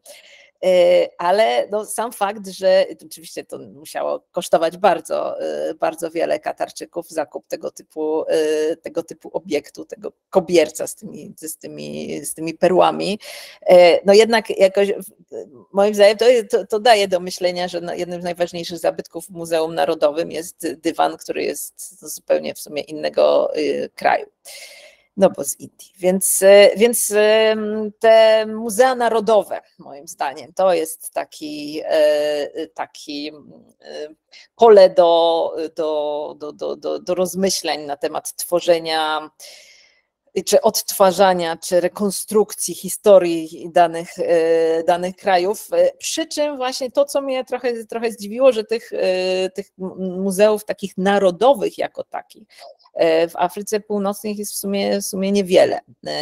Ale no, sam fakt, że oczywiście to musiało kosztować bardzo, bardzo wiele Katarczyków zakup tego typu, tego typu obiektu, tego kobierca z tymi, z tymi, z tymi perłami, no jednak jakoś moim zdaniem to, to, to daje do myślenia, że jednym z najważniejszych zabytków w Muzeum Narodowym jest dywan, który jest zupełnie w sumie innego kraju. No bo z Indii. Więc, więc te muzea narodowe, moim zdaniem, to jest taki, taki pole do, do, do, do, do, do rozmyśleń na temat tworzenia, czy odtwarzania, czy rekonstrukcji historii danych, danych krajów. Przy czym właśnie to, co mnie trochę, trochę zdziwiło, że tych, tych muzeów takich narodowych jako takich w Afryce Północnej jest w sumie, w sumie niewiele.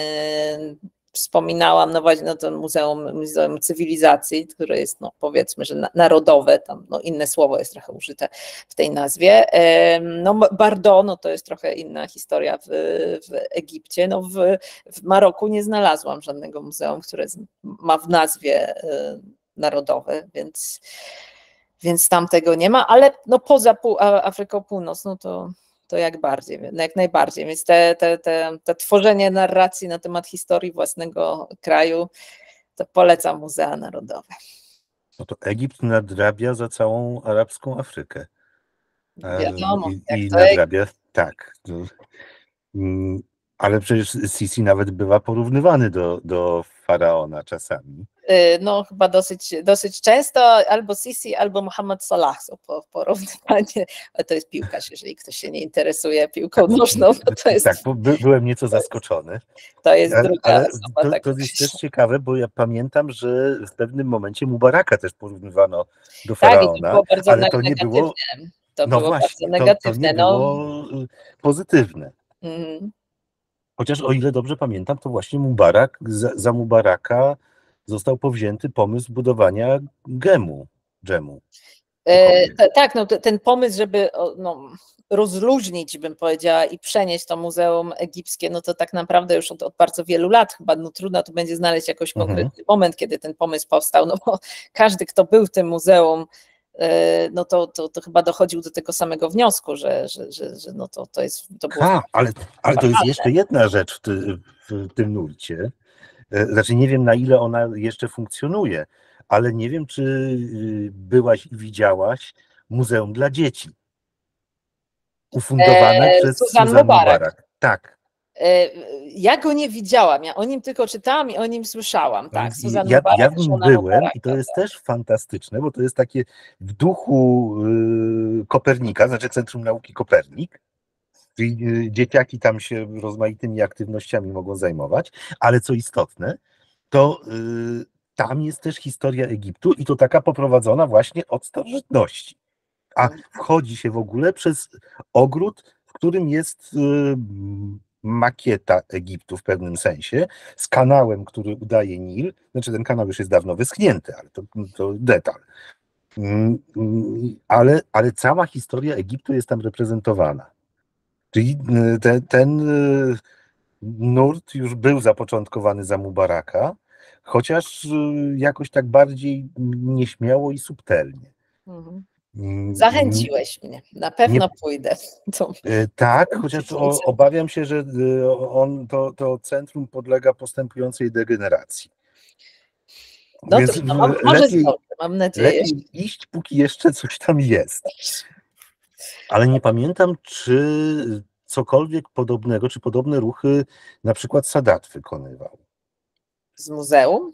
Wspominałam, no właśnie, no to Muzeum, Muzeum Cywilizacji, które jest, no powiedzmy, że narodowe, tam no inne słowo jest trochę użyte w tej nazwie. No Bardo, no to jest trochę inna historia w, w Egipcie. No w, w Maroku nie znalazłam żadnego muzeum, które ma w nazwie narodowe, więc, więc tam tego nie ma, ale no poza Pół, Afryką Północną to to jak bardziej, jak najbardziej. Więc te, te, te, te tworzenie narracji na temat historii własnego kraju, to polecam Muzea Narodowe. No to Egipt nadrabia za całą arabską Afrykę. Wiadomo. I, i nadrabia, jest. Tak. Ale przecież Sisi nawet bywa porównywany do, do faraona czasami. No chyba dosyć, dosyć często albo Sisi, albo Mohamed Salah są po, porównywanie, ale to jest piłkarz, jeżeli ktoś się nie interesuje piłką nożną, to, to jest... Tak, bo by, byłem nieco zaskoczony. To jest druga ale osoba. To, tak to jest też ciekawe, bo ja pamiętam, że w pewnym momencie Mubaraka też porównywano do faraona, tak, to było ale to nie było, to no było właśnie, bardzo negatywne. To, to nie no. było pozytywne. Mhm. Chociaż o ile dobrze pamiętam, to właśnie Mubarak, za, za Mubaraka został powzięty pomysł budowania gemu, dżemu. E, t- tak, no ten pomysł, żeby no, rozluźnić, bym powiedziała, i przenieść to Muzeum Egipskie, no to tak naprawdę już od, od bardzo wielu lat chyba, no trudno tu będzie znaleźć jakoś konkretny mhm. moment, kiedy ten pomysł powstał, no bo każdy, kto był w tym muzeum, no to, to, to chyba dochodził do tego samego wniosku, że, że, że, że no to, to jest... To było Ha, ale, ale to jest jeszcze jedna rzecz w, ty, w tym nurcie. Znaczy nie wiem, na ile ona jeszcze funkcjonuje, ale nie wiem, czy byłaś i widziałaś Muzeum dla Dzieci. Ufundowane eee, przez Suzan Mubarak. Mubarak. Tak. Ja go nie widziałam, ja o nim tylko czytałam i o nim słyszałam. Tak, Suzan ja, Mubarak, ja w nim byłem Mubarak, i to jest tak. też fantastyczne, bo to jest takie w duchu y, Kopernika, znaczy Centrum Nauki Kopernik. Czyli y, dzieciaki tam się rozmaitymi aktywnościami mogą zajmować, ale co istotne, to y, tam jest też historia Egiptu i to taka poprowadzona właśnie od starożytności. A wchodzi się w ogóle przez ogród, w którym jest y, makieta Egiptu w pewnym sensie, z kanałem, który udaje Nil. Znaczy ten kanał już jest dawno wyschnięty, ale to, to detal. Ale, ale cała historia Egiptu jest tam reprezentowana. Czyli ten, ten nurt już był zapoczątkowany za Mubaraka, chociaż jakoś tak bardziej nieśmiało i subtelnie. Mhm. Zachęciłeś mnie, na pewno nie, pójdę. To... Tak, chociaż o, obawiam się, że on, to, to centrum podlega postępującej degeneracji. No to no, mam, może lepiej, zdążę, mam nadzieję. Lepiej iść, póki jeszcze coś tam jest. Ale nie pamiętam, czy cokolwiek podobnego, czy podobne ruchy na przykład Sadat wykonywał. Z muzeum?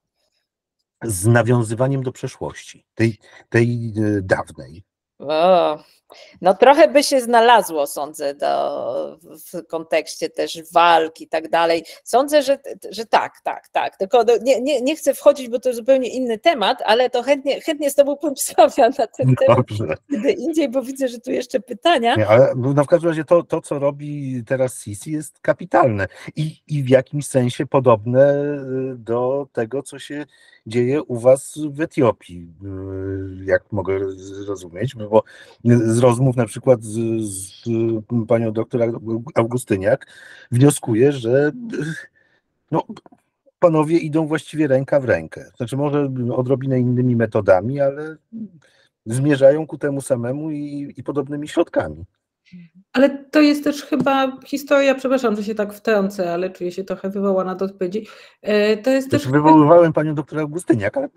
Z nawiązywaniem do przeszłości, tej, tej dawnej. O, no trochę by się znalazło, sądzę, do, w kontekście też walk i tak dalej. Sądzę, że, że tak, tak, tak. Tylko nie, nie, nie chcę wchodzić, bo to jest zupełnie inny temat, ale to chętnie, chętnie z tobą porozmawiam na ten temat kiedy indziej, bo widzę, że tu jeszcze pytania. Nie, ale no w każdym razie to, to, co robi teraz Sisi, jest kapitalne i, i w jakimś sensie podobne do tego, co się dzieje u was w Etiopii, jak mogę zrozumieć, bo z rozmów na przykład z, z panią doktor Augustyniak wnioskuję, że no, panowie idą właściwie ręka w rękę. Znaczy może odrobinę innymi metodami, ale zmierzają ku temu samemu i, i podobnymi środkami. Ale to jest też chyba historia, przepraszam, że się tak wtrącę, ale czuję się trochę wywołana do odpowiedzi. To jest Też też wywoływałem panią doktor Augustyniak, ale...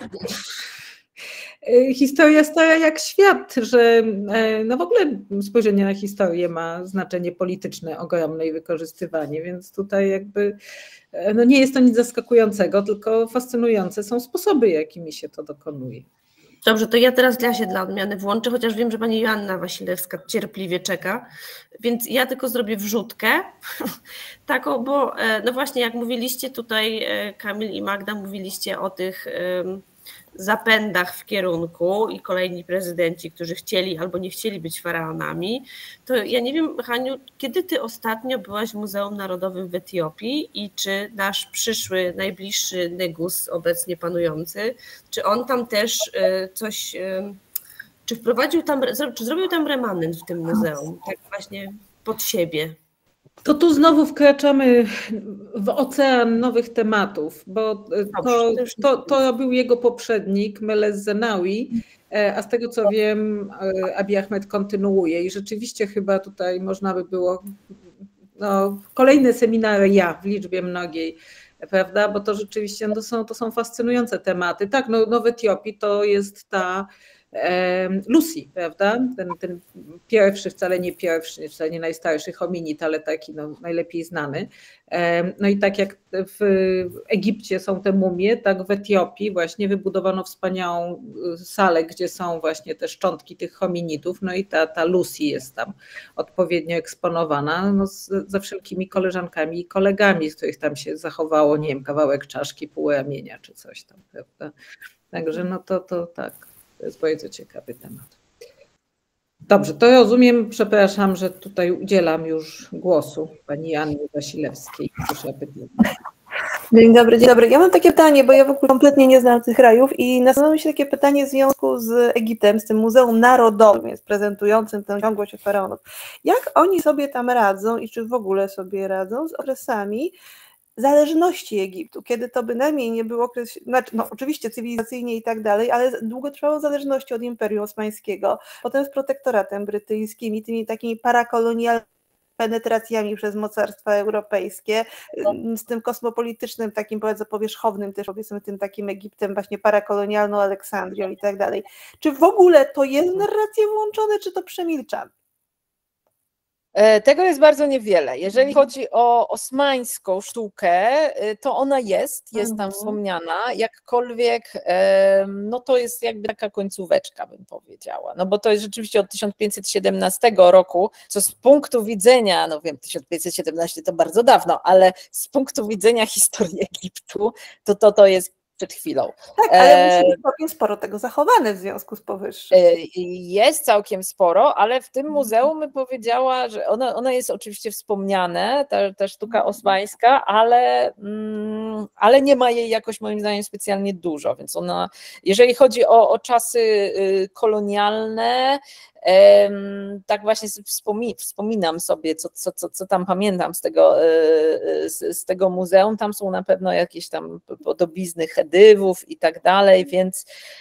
Historia stara jak świat, że no w ogóle spojrzenie na historię ma znaczenie polityczne ogromne i wykorzystywanie, więc tutaj jakby no nie jest to nic zaskakującego, tylko fascynujące są sposoby, jakimi się to dokonuje. Dobrze, to ja teraz dla się dla odmiany włączę, chociaż wiem, że pani Joanna Wasilewska cierpliwie czeka, więc ja tylko zrobię wrzutkę taką, bo no właśnie jak mówiliście tutaj, Kamil i Magda, mówiliście o tych zapędach w kierunku i kolejni prezydenci, którzy chcieli albo nie chcieli być faraonami, to ja nie wiem, Haniu, kiedy ty ostatnio byłaś w Muzeum Narodowym w Etiopii i czy nasz przyszły, najbliższy Negus, obecnie panujący, czy on tam też coś, czy wprowadził tam, czy zrobił tam remanent w tym muzeum, tak właśnie pod siebie? To tu znowu wkraczamy w ocean nowych tematów, bo to, to, to był jego poprzednik, Meles Zenawi, a z tego co wiem, Abiy Ahmed kontynuuje i rzeczywiście chyba tutaj można by było no, kolejne seminaria w liczbie mnogiej, prawda, bo to rzeczywiście to są, to są fascynujące tematy. Tak, no, no w Etiopii to jest ta Lucy, prawda? Ten, ten pierwszy, wcale nie pierwszy, wcale nie najstarszy hominid, ale taki no, najlepiej znany. No i tak jak w Egipcie są te mumie, tak w Etiopii właśnie wybudowano wspaniałą salę, gdzie są właśnie te szczątki tych hominidów, no i ta, ta Lucy jest tam odpowiednio eksponowana, no z, ze wszelkimi koleżankami i kolegami, z których tam się zachowało, nie wiem, kawałek czaszki, pół ramienia czy coś tam, prawda? Także no to, to tak, to jest bardzo ciekawy temat. Dobrze, to rozumiem, przepraszam, że tutaj udzielam już głosu pani Joannie Wasilewskiej. Proszę o pytanie. Dzień dobry, dzień dobry. Ja mam takie pytanie, bo ja w ogóle kompletnie nie znam tych krajów i nasunęło mi się takie pytanie w związku z Egiptem, z tym Muzeum Narodowym, jest prezentującym tę ciągłość faraonów. Jak oni sobie tam radzą i czy w ogóle sobie radzą z okresami zależności Egiptu, kiedy to bynajmniej nie był okres, znaczy, no oczywiście cywilizacyjnie i tak dalej, ale długotrwałą zależności od Imperium Osmańskiego, potem z protektoratem brytyjskim i tymi takimi parakolonialnymi penetracjami przez mocarstwa europejskie, z tym kosmopolitycznym, takim powiedzmy powierzchownym też, powiedzmy tym takim Egiptem właśnie parakolonialną Aleksandrią i tak dalej. Czy w ogóle to jest narrację włączone, czy to przemilczane? Tego jest bardzo niewiele. Jeżeli chodzi o osmańską sztukę, to ona jest, jest tam wspomniana, jakkolwiek no to jest jakby taka końcóweczka, bym powiedziała, no bo to jest rzeczywiście od tysiąc pięćset siedemnastego roku, co z punktu widzenia, no wiem, tysiąc pięćset siedemnaście to bardzo dawno, ale z punktu widzenia historii Egiptu, to to, to jest przed chwilą. Tak, ale musi być całkiem sporo tego zachowane w związku z powyższym. Jest całkiem sporo, ale w tym muzeum bym powiedziała, że ona, ona jest oczywiście wspomniane, ta, ta sztuka osmańska, ale, mm, ale nie ma jej jakoś moim zdaniem specjalnie dużo, więc ona, jeżeli chodzi o, o czasy kolonialne, tak właśnie wspominam sobie, co, co, co, co tam pamiętam z tego, z, z tego muzeum, tam są na pewno jakieś tam podobizny Chedywów i tak dalej, więc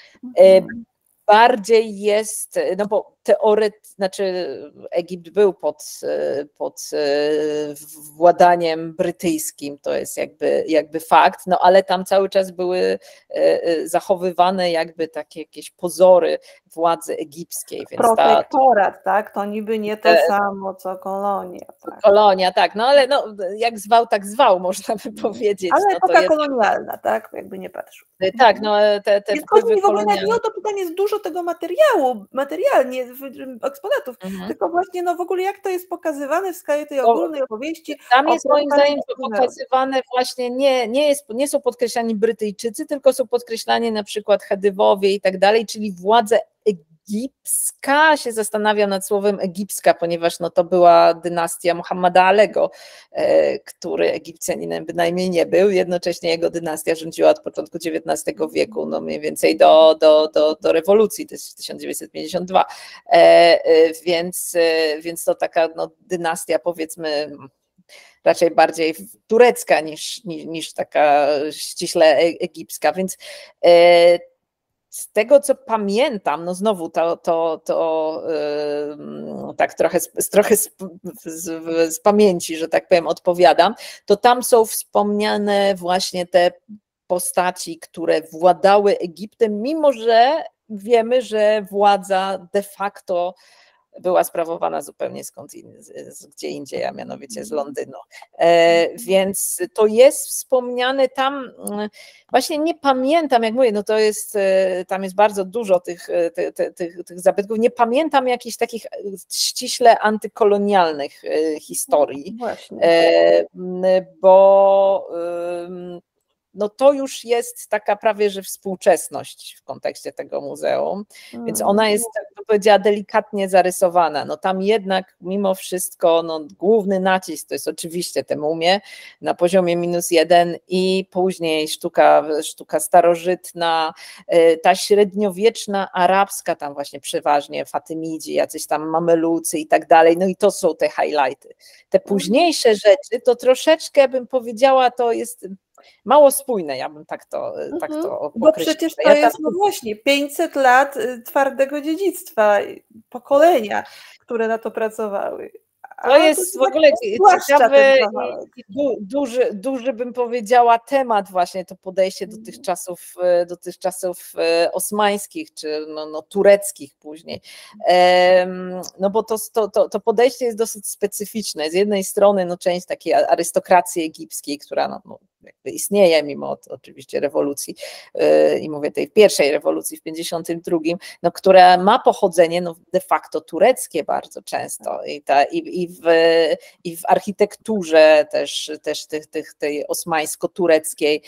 bardziej jest, no bo teoret, znaczy Egipt był pod, pod władaniem brytyjskim, to jest jakby, jakby fakt, no ale tam cały czas były zachowywane jakby takie jakieś pozory władzy egipskiej. Więc protektorat, ta, tak? To niby nie to te, samo, co kolonia. Tak. Kolonia, tak, no ale no, jak zwał, tak zwał, można by powiedzieć. Ale no, epoka to jest kolonialna, tak? Jakby nie patrzył. Tak, no te, te Więc chodzi mi w ogóle nie o to pytanie, jest dużo tego materiału, materialnie, eksponatów, mhm. tylko właśnie no w ogóle jak to jest pokazywane w skali tej ogólnej opowieści. Tam jest moim zdaniem pokazywane właśnie, nie, nie, jest, nie są podkreślani Brytyjczycy, tylko są podkreślani na przykład Chedywowie i tak dalej, czyli władze egipska, się zastanawiam nad słowem egipska, ponieważ no to była dynastia Muhammada Alego, e, który Egipcjaninem bynajmniej nie był, jednocześnie jego dynastia rządziła od początku dziewiętnastego wieku, no mniej więcej do, do, do, do rewolucji, to jest tysiąc dziewięćset pięćdziesiąt dwa, e, e, więc, e, więc to taka no, dynastia powiedzmy raczej bardziej turecka niż, niż, niż taka ściśle egipska, więc e, z tego, co pamiętam, no znowu to, to, to yy, tak trochę, z, trochę z, z, z pamięci, że tak powiem, odpowiadam, to tam są wspomniane właśnie te postaci, które władały Egiptem, mimo że wiemy, że władza de facto była sprawowana zupełnie skąd in, z, gdzie indziej, a mianowicie z Londynu. E, więc to jest wspomniane tam, właśnie nie pamiętam, jak mówię, no to jest, tam jest bardzo dużo tych, tych, tych, tych zabytków, nie pamiętam jakichś takich ściśle antykolonialnych historii, e, bo no to już jest taka prawie, że współczesność w kontekście tego muzeum, więc ona jest, tak bym powiedziała, delikatnie zarysowana. No tam jednak mimo wszystko no, główny nacisk to jest oczywiście te mumie na poziomie minus jeden i później sztuka, sztuka starożytna, ta średniowieczna arabska, tam właśnie przeważnie Fatymidzi, jacyś tam Mamelucy i tak dalej, no i to są te highlighty. Te późniejsze rzeczy to troszeczkę bym powiedziała, to jest mało spójne, ja bym tak to, mhm. tak to określiła. Bo przecież to ja jest tam... no właśnie pięćset lat twardego dziedzictwa, pokolenia, które na to pracowały. To jest w ogóle ciekawy i du, duży, duży, bym powiedziała, temat właśnie, to podejście do tych czasów, do tych czasów osmańskich, czy no, no, tureckich później. No bo to, to, to podejście jest dosyć specyficzne. Z jednej strony no, część takiej arystokracji egipskiej, która no, no, jakby istnieje mimo oczywiście rewolucji, i mówię tej pierwszej rewolucji w pięćdziesiątym drugim, no, która ma pochodzenie no, de facto tureckie bardzo często i, ta, i, i, w, i w architekturze też, też tych, tych, tej osmańsko-tureckiej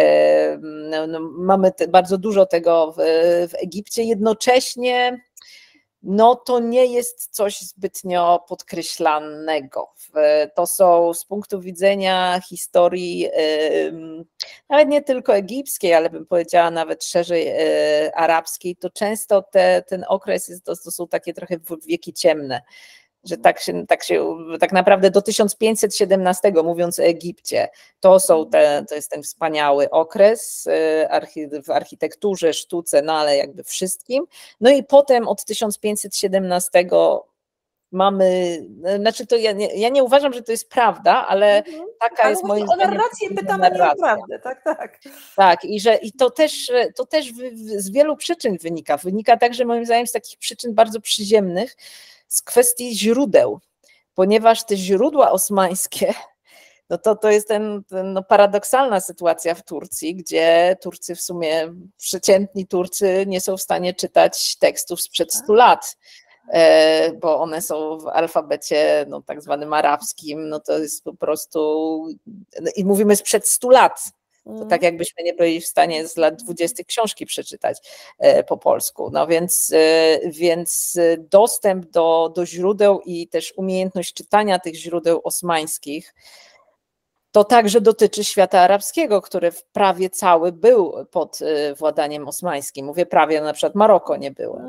no, no, mamy te, bardzo dużo tego w, w Egipcie, jednocześnie no to nie jest coś zbytnio podkreślanego. To są z punktu widzenia historii nawet nie tylko egipskiej, ale bym powiedziała nawet szerzej arabskiej, to często te, ten okres jest, to, to są takie trochę wieki ciemne, że tak się, tak się, tak naprawdę do tysiąc pięćset siedemnastego, mówiąc o Egipcie, to są te, to jest ten wspaniały okres w architekturze, sztuce, no ale jakby wszystkim. No i potem od tysiąc pięćset siedemnastego mamy, znaczy to ja nie, ja nie uważam, że to jest prawda, ale mhm. taka ale jest moim zdaniem. O narrację pytamy, nie o prawdę, tak, tak. Tak, i że i to też, to też z wielu przyczyn wynika. Wynika także moim zdaniem z takich przyczyn bardzo przyziemnych, z kwestii źródeł, ponieważ te źródła osmańskie, no to, to jest ten, ten no paradoksalna sytuacja w Turcji, gdzie Turcy w sumie, przeciętni Turcy nie są w stanie czytać tekstów sprzed stu lat, bo one są w alfabecie no, tak zwanym arabskim, no to jest po prostu, i mówimy sprzed stu lat. To tak jakbyśmy nie byli w stanie z lat dwudziestych książki przeczytać po polsku. No więc, więc dostęp do, do źródeł i też umiejętność czytania tych źródeł osmańskich, to także dotyczy świata arabskiego, który prawie cały był pod władaniem osmańskim. Mówię prawie, na przykład Maroko nie było.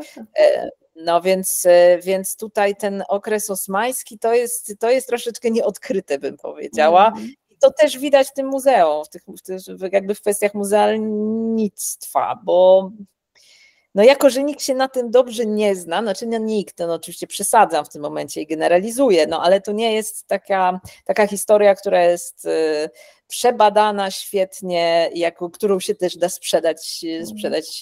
No więc, więc tutaj ten okres osmański to jest, to jest troszeczkę nieodkryte, bym powiedziała. To też widać w tym muzeum, w tych, w tych, jakby w kwestiach muzealnictwa, bo no jako, że nikt się na tym dobrze nie zna, znaczy no nikt, no oczywiście przesadzam w tym momencie i generalizuję, no ale to nie jest taka, taka historia, która jest przebadana świetnie, jako, którą się też da sprzedać, sprzedać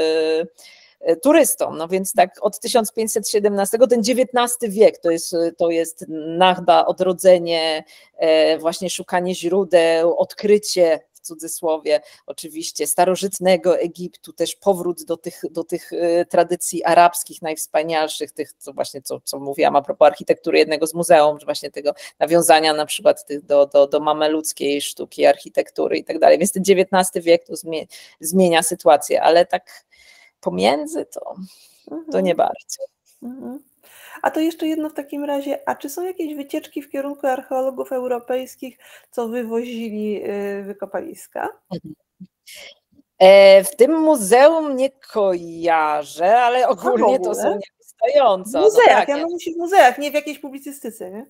turystom, no więc tak od tysiąc pięćset siedemnastego, ten dziewiętnasty wiek, to jest, to jest Nahda, odrodzenie, właśnie szukanie źródeł, odkrycie w cudzysłowie oczywiście starożytnego Egiptu, też powrót do tych, do tych tradycji arabskich najwspanialszych, tych co właśnie co, co mówiłam a propos architektury jednego z muzeum, że właśnie tego nawiązania na przykład tych do, do, do mameludzkiej sztuki, architektury i tak dalej, więc ten dziewiętnasty wiek to zmienia, zmienia sytuację, ale tak pomiędzy to, to nie bardzo. A to jeszcze jedno w takim razie, a czy są jakieś wycieczki w kierunku archeologów europejskich, co wywozili wykopaliska? W tym muzeum nie kojarzę, ale ogólnie to są niewystająco. W muzeach, no tak, ja mam myśli w muzeach, nie w jakiejś publicystyce, nie?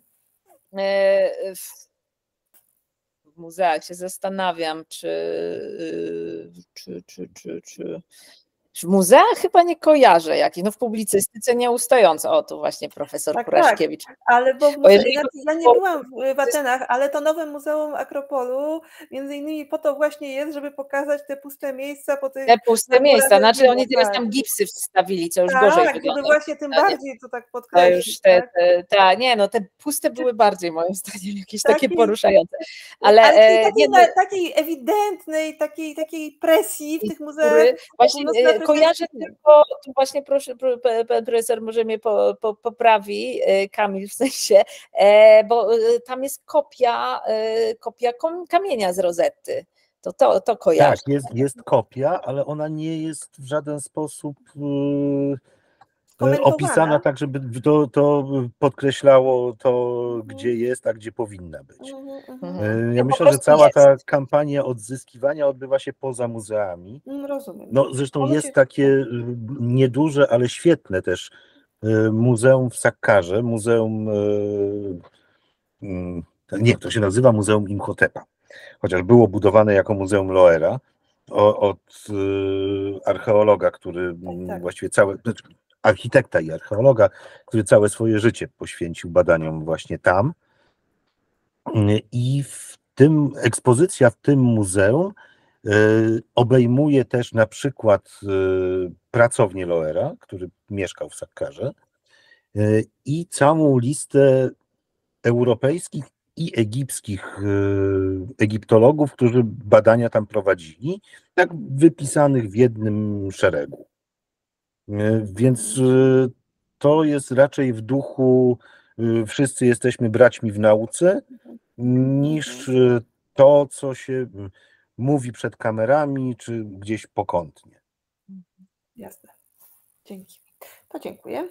W muzeach się zastanawiam, czy, czy, czy, czy, czy... W muzeach chyba nie kojarzę jakich, no w publicystyce nieustająco. O, tu właśnie profesor tak, Kuraszkiewicz. Tak, ale bo w muzea, ja, ja nie byłam w Atenach, ale to nowe Muzeum Akropolu między innymi po to właśnie jest, żeby pokazać te puste miejsca. Po tych, te puste miejsca, znaczy oni teraz tam gipsy wstawili, co już tak, gorzej tak, wygląda. żeby właśnie tym bardziej to tak podkreślić. To już te, te, te, nie, no te puste były bardziej moim zdaniem jakieś taki, takie poruszające. Ale, ale e, takiej, nie, takiej ewidentnej, takiej, takiej presji w tych muzeach. Właśnie kojarzę tylko, tu właśnie proszę, pan profesor może mnie po, po, poprawi, Kamil w sensie, bo tam jest kopia, kopia kamienia z Rozetty. To, to, to kojarzę. Tak, jest, jest kopia, ale ona nie jest w żaden sposób yy, opisana tak, żeby to, to podkreślało to, mhm. gdzie jest, a gdzie powinna być. Mhm. Ja myślę, że cała jest. ta kampania odzyskiwania odbywa się poza muzeami. Rozumiem. No, zresztą Ono jest się... takie nieduże, ale świetne też muzeum w Sakkarze, muzeum, nie, to się nazywa Muzeum Imhotepa, chociaż było budowane jako Muzeum Loera od archeologa, który tak, tak. właściwie całe, architekta i archeologa, który całe swoje życie poświęcił badaniom właśnie tam. I w tym ekspozycja w tym muzeum obejmuje też na przykład pracownię Loera, który mieszkał w Sakkarze, i całą listę europejskich i egipskich egiptologów, którzy badania tam prowadzili, tak wypisanych w jednym szeregu. Więc to jest raczej w duchu wszyscy jesteśmy braćmi w nauce, niż to, co się mówi przed kamerami, czy gdzieś pokątnie. Jasne. Dzięki. To dziękuję.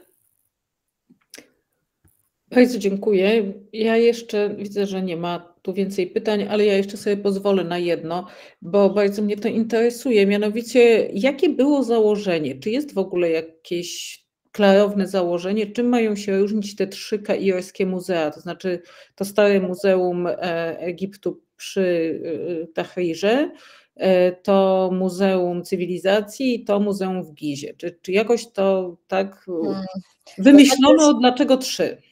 Bardzo dziękuję. Ja jeszcze widzę, że nie ma tu więcej pytań, ale ja jeszcze sobie pozwolę na jedno, bo bardzo mnie to interesuje. Mianowicie, jakie było założenie? Czy jest w ogóle jakieś klarowne założenie? Czym mają się różnić te trzy kairskie muzea? To znaczy to stare Muzeum Egiptu przy Tahrirze, to Muzeum Cywilizacji i to Muzeum w Gizie. Czy, czy jakoś to tak wymyślono? Dlaczego trzy?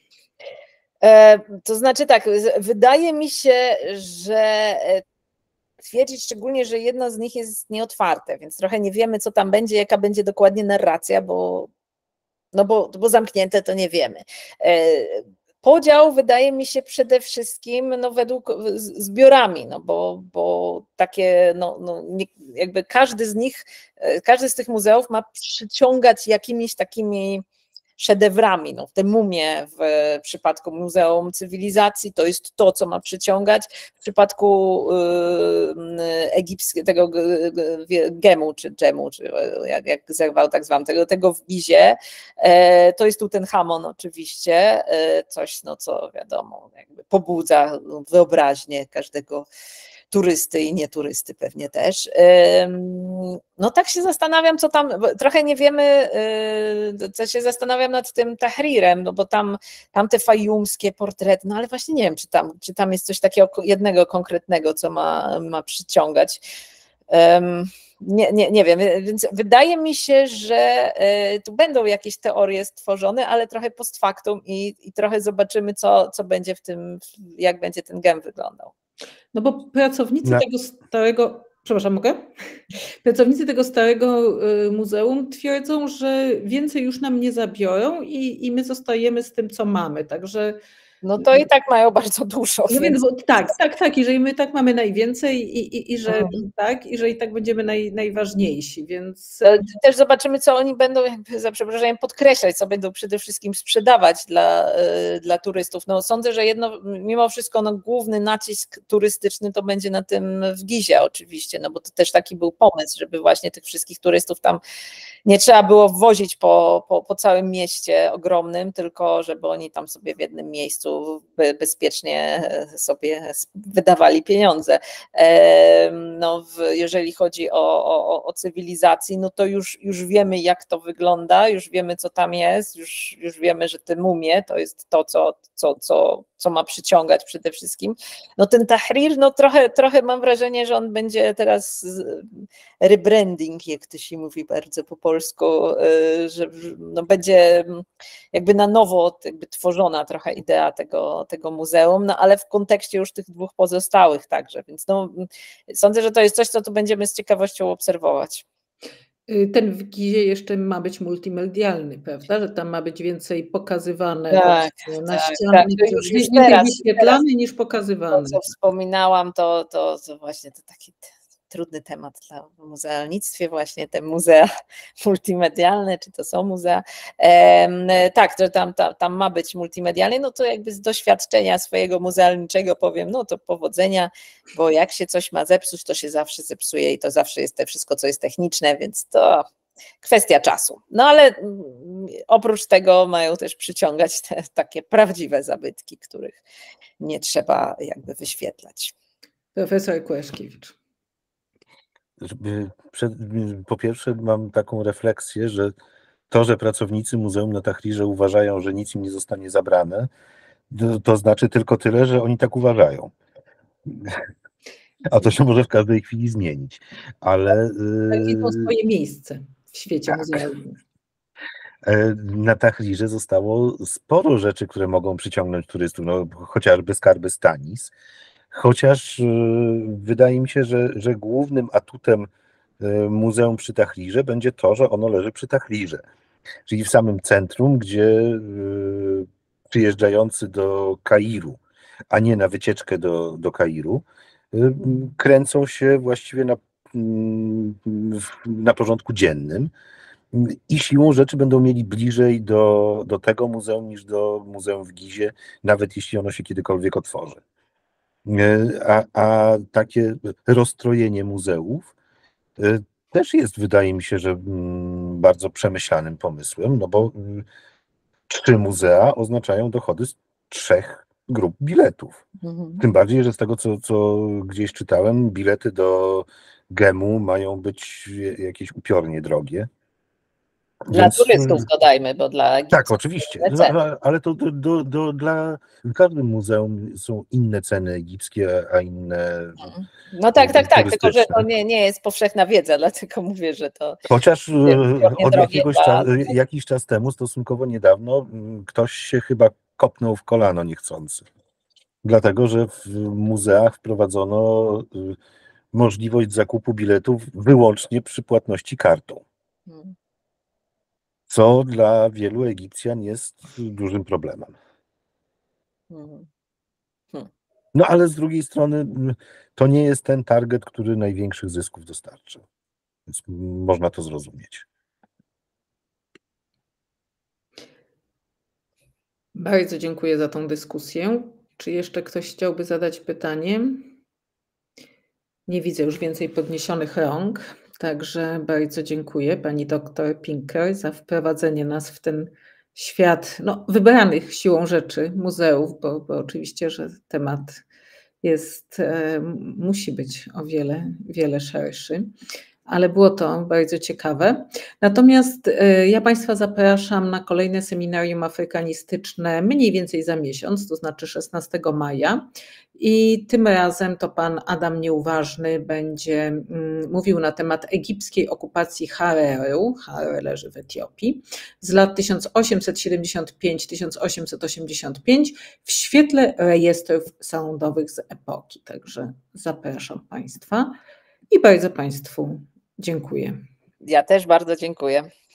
To znaczy tak, wydaje mi się, że twierdzić szczególnie, że jedno z nich jest nieotwarte, więc trochę nie wiemy, co tam będzie, jaka będzie dokładnie narracja, bo, no bo, bo zamknięte to nie wiemy. Podział wydaje mi się przede wszystkim no, według zbiorami, no bo, bo takie, no, no, nie, jakby każdy z nich, każdy z tych muzeów ma przyciągać jakimiś takimi szedewrami. No, te mumie w przypadku Muzeum Cywilizacji to jest to, co ma przyciągać. W przypadku y, egipskiego gemu, czy dżemu, czy jak, jak zerwał tak zwanego, tego, tego w Gizie, e, to jest Tutenhamon oczywiście, e, coś, no co wiadomo, jakby pobudza wyobraźnię każdego turysty i nieturysty pewnie też. No tak się zastanawiam, co tam, trochę nie wiemy, co się zastanawiam nad tym Tahrirem, no bo tam, tam te fajumskie portrety, no ale właśnie nie wiem, czy tam, czy tam jest coś takiego jednego konkretnego, co ma, ma przyciągać. Nie, nie, nie wiem, więc wydaje mi się, że tu będą jakieś teorie stworzone, ale trochę post factum i, i trochę zobaczymy, co, co będzie w tym, jak będzie ten gem wyglądał. No bo pracownicy Na... tego starego, przepraszam, mogę? Pracownicy tego starego muzeum twierdzą, że więcej już nam nie zabiorą i, i my zostajemy z tym, co mamy, także... No to i tak mają bardzo dużo. No więc, bo, tak, tak, tak, i że my tak mamy najwięcej i, i, i że hmm. tak, i że i tak będziemy naj, najważniejsi, więc... Też zobaczymy, co oni będą, jakby za przeproszeniem, podkreślać, co będą przede wszystkim sprzedawać dla, dla turystów. No sądzę, że jedno, mimo wszystko no, główny nacisk turystyczny to będzie na tym w Gizie oczywiście, no bo to też taki był pomysł, żeby właśnie tych wszystkich turystów tam nie trzeba było wozić po, po, po całym mieście ogromnym, tylko żeby oni tam sobie w jednym miejscu bezpiecznie sobie wydawali pieniądze. No, jeżeli chodzi o, o, o cywilizację, no to już, już wiemy, jak to wygląda, już wiemy, co tam jest, już, już wiemy, że te mumie to jest to, co, co, co, co ma przyciągać przede wszystkim. No ten Tahrir, no trochę, trochę mam wrażenie, że on będzie teraz rebranding, jak to się mówi bardzo po polsku, że no będzie jakby na nowo jakby tworzona trochę idea tego, tego muzeum, no ale w kontekście już tych dwóch pozostałych także, więc no, sądzę, że to jest coś, co tu będziemy z ciekawością obserwować. Ten w Gizie jeszcze ma być multimedialny, prawda? Że tam ma być więcej pokazywane tak, na tak, ścianach, tak, już, już więcej teraz, wyświetlane teraz, niż pokazywane. To, co wspominałam, to, to, to właśnie to taki trudny temat dla muzealnictwie, właśnie te muzea multimedialne, czy to są muzea. E, tak, to tam, tam, tam ma być multimedialnie, no to jakby z doświadczenia swojego muzealniczego powiem, no to powodzenia, bo jak się coś ma zepsuć, to się zawsze zepsuje i to zawsze jest te wszystko, co jest techniczne, więc to kwestia czasu. No ale oprócz tego mają też przyciągać te takie prawdziwe zabytki, których nie trzeba jakby wyświetlać. Profesor Kłeszkiewicz. Po pierwsze mam taką refleksję, że to, że pracownicy Muzeum na Tahrirze uważają, że nic im nie zostanie zabrane, to, to znaczy tylko tyle, że oni tak uważają. A to się może w każdej chwili zmienić. Ale tak, widzą swoje miejsce w świecie tak. muzealnym. Na Tahrirze zostało sporo rzeczy, które mogą przyciągnąć turystów, no, chociażby skarby Stanis, chociaż wydaje mi się, że, że głównym atutem muzeum przy Tahrirze będzie to, że ono leży przy Tahrirze, czyli w samym centrum, gdzie przyjeżdżający do Kairu, a nie na wycieczkę do, do Kairu, kręcą się właściwie na, na porządku dziennym i siłą rzeczy będą mieli bliżej do, do tego muzeum niż do muzeum w Gizie, nawet jeśli ono się kiedykolwiek otworzy. A, a takie rozstrojenie muzeów też jest, wydaje mi się, że bardzo przemyślanym pomysłem, no bo trzy muzea oznaczają dochody z trzech grup biletów. Mhm. Tym bardziej, że z tego, co, co gdzieś czytałem, bilety do Gemu mają być jakieś upiornie drogie. Dla Więc, turystów dodajmy, bo dla... Tak, oczywiście, dla, ale to do, do, do, dla... w każdym muzeum są inne ceny egipskie, a inne... No tak, tak, tak, tylko że to nie, nie jest powszechna wiedza, dlatego mówię, że to... Chociaż od jakiegoś dla... czas, jakiś czas temu, stosunkowo niedawno, ktoś się chyba kopnął w kolano niechcący. Dlatego, że w muzeach wprowadzono możliwość zakupu biletów wyłącznie przy płatności kartą. Hmm. Co dla wielu Egipcjan jest dużym problemem. Hmm. Hmm. No ale z drugiej strony to nie jest ten target, który największych zysków dostarczy. Więc można to zrozumieć. Bardzo dziękuję za tą dyskusję. Czy jeszcze ktoś chciałby zadać pytanie? Nie widzę już więcej podniesionych rąk, także bardzo dziękuję pani doktor Pinker za wprowadzenie nas w ten świat no, wybranych siłą rzeczy muzeów, bo, bo oczywiście, że temat jest, e, musi być o wiele, wiele szerszy. Ale było to bardzo ciekawe. Natomiast e, ja Państwa zapraszam na kolejne seminarium afrykanistyczne mniej więcej za miesiąc, to znaczy szesnastego maja. I tym razem to pan Adam Nieuważny będzie mm, mówił na temat egipskiej okupacji Hareru, Harer leży w Etiopii, z lat tysiąc osiemset siedemdziesiąt pięć do tysiąc osiemset osiemdziesiąt pięć w świetle rejestrów sądowych z epoki. Także zapraszam Państwa i bardzo Państwu dziękuję. Ja też bardzo dziękuję.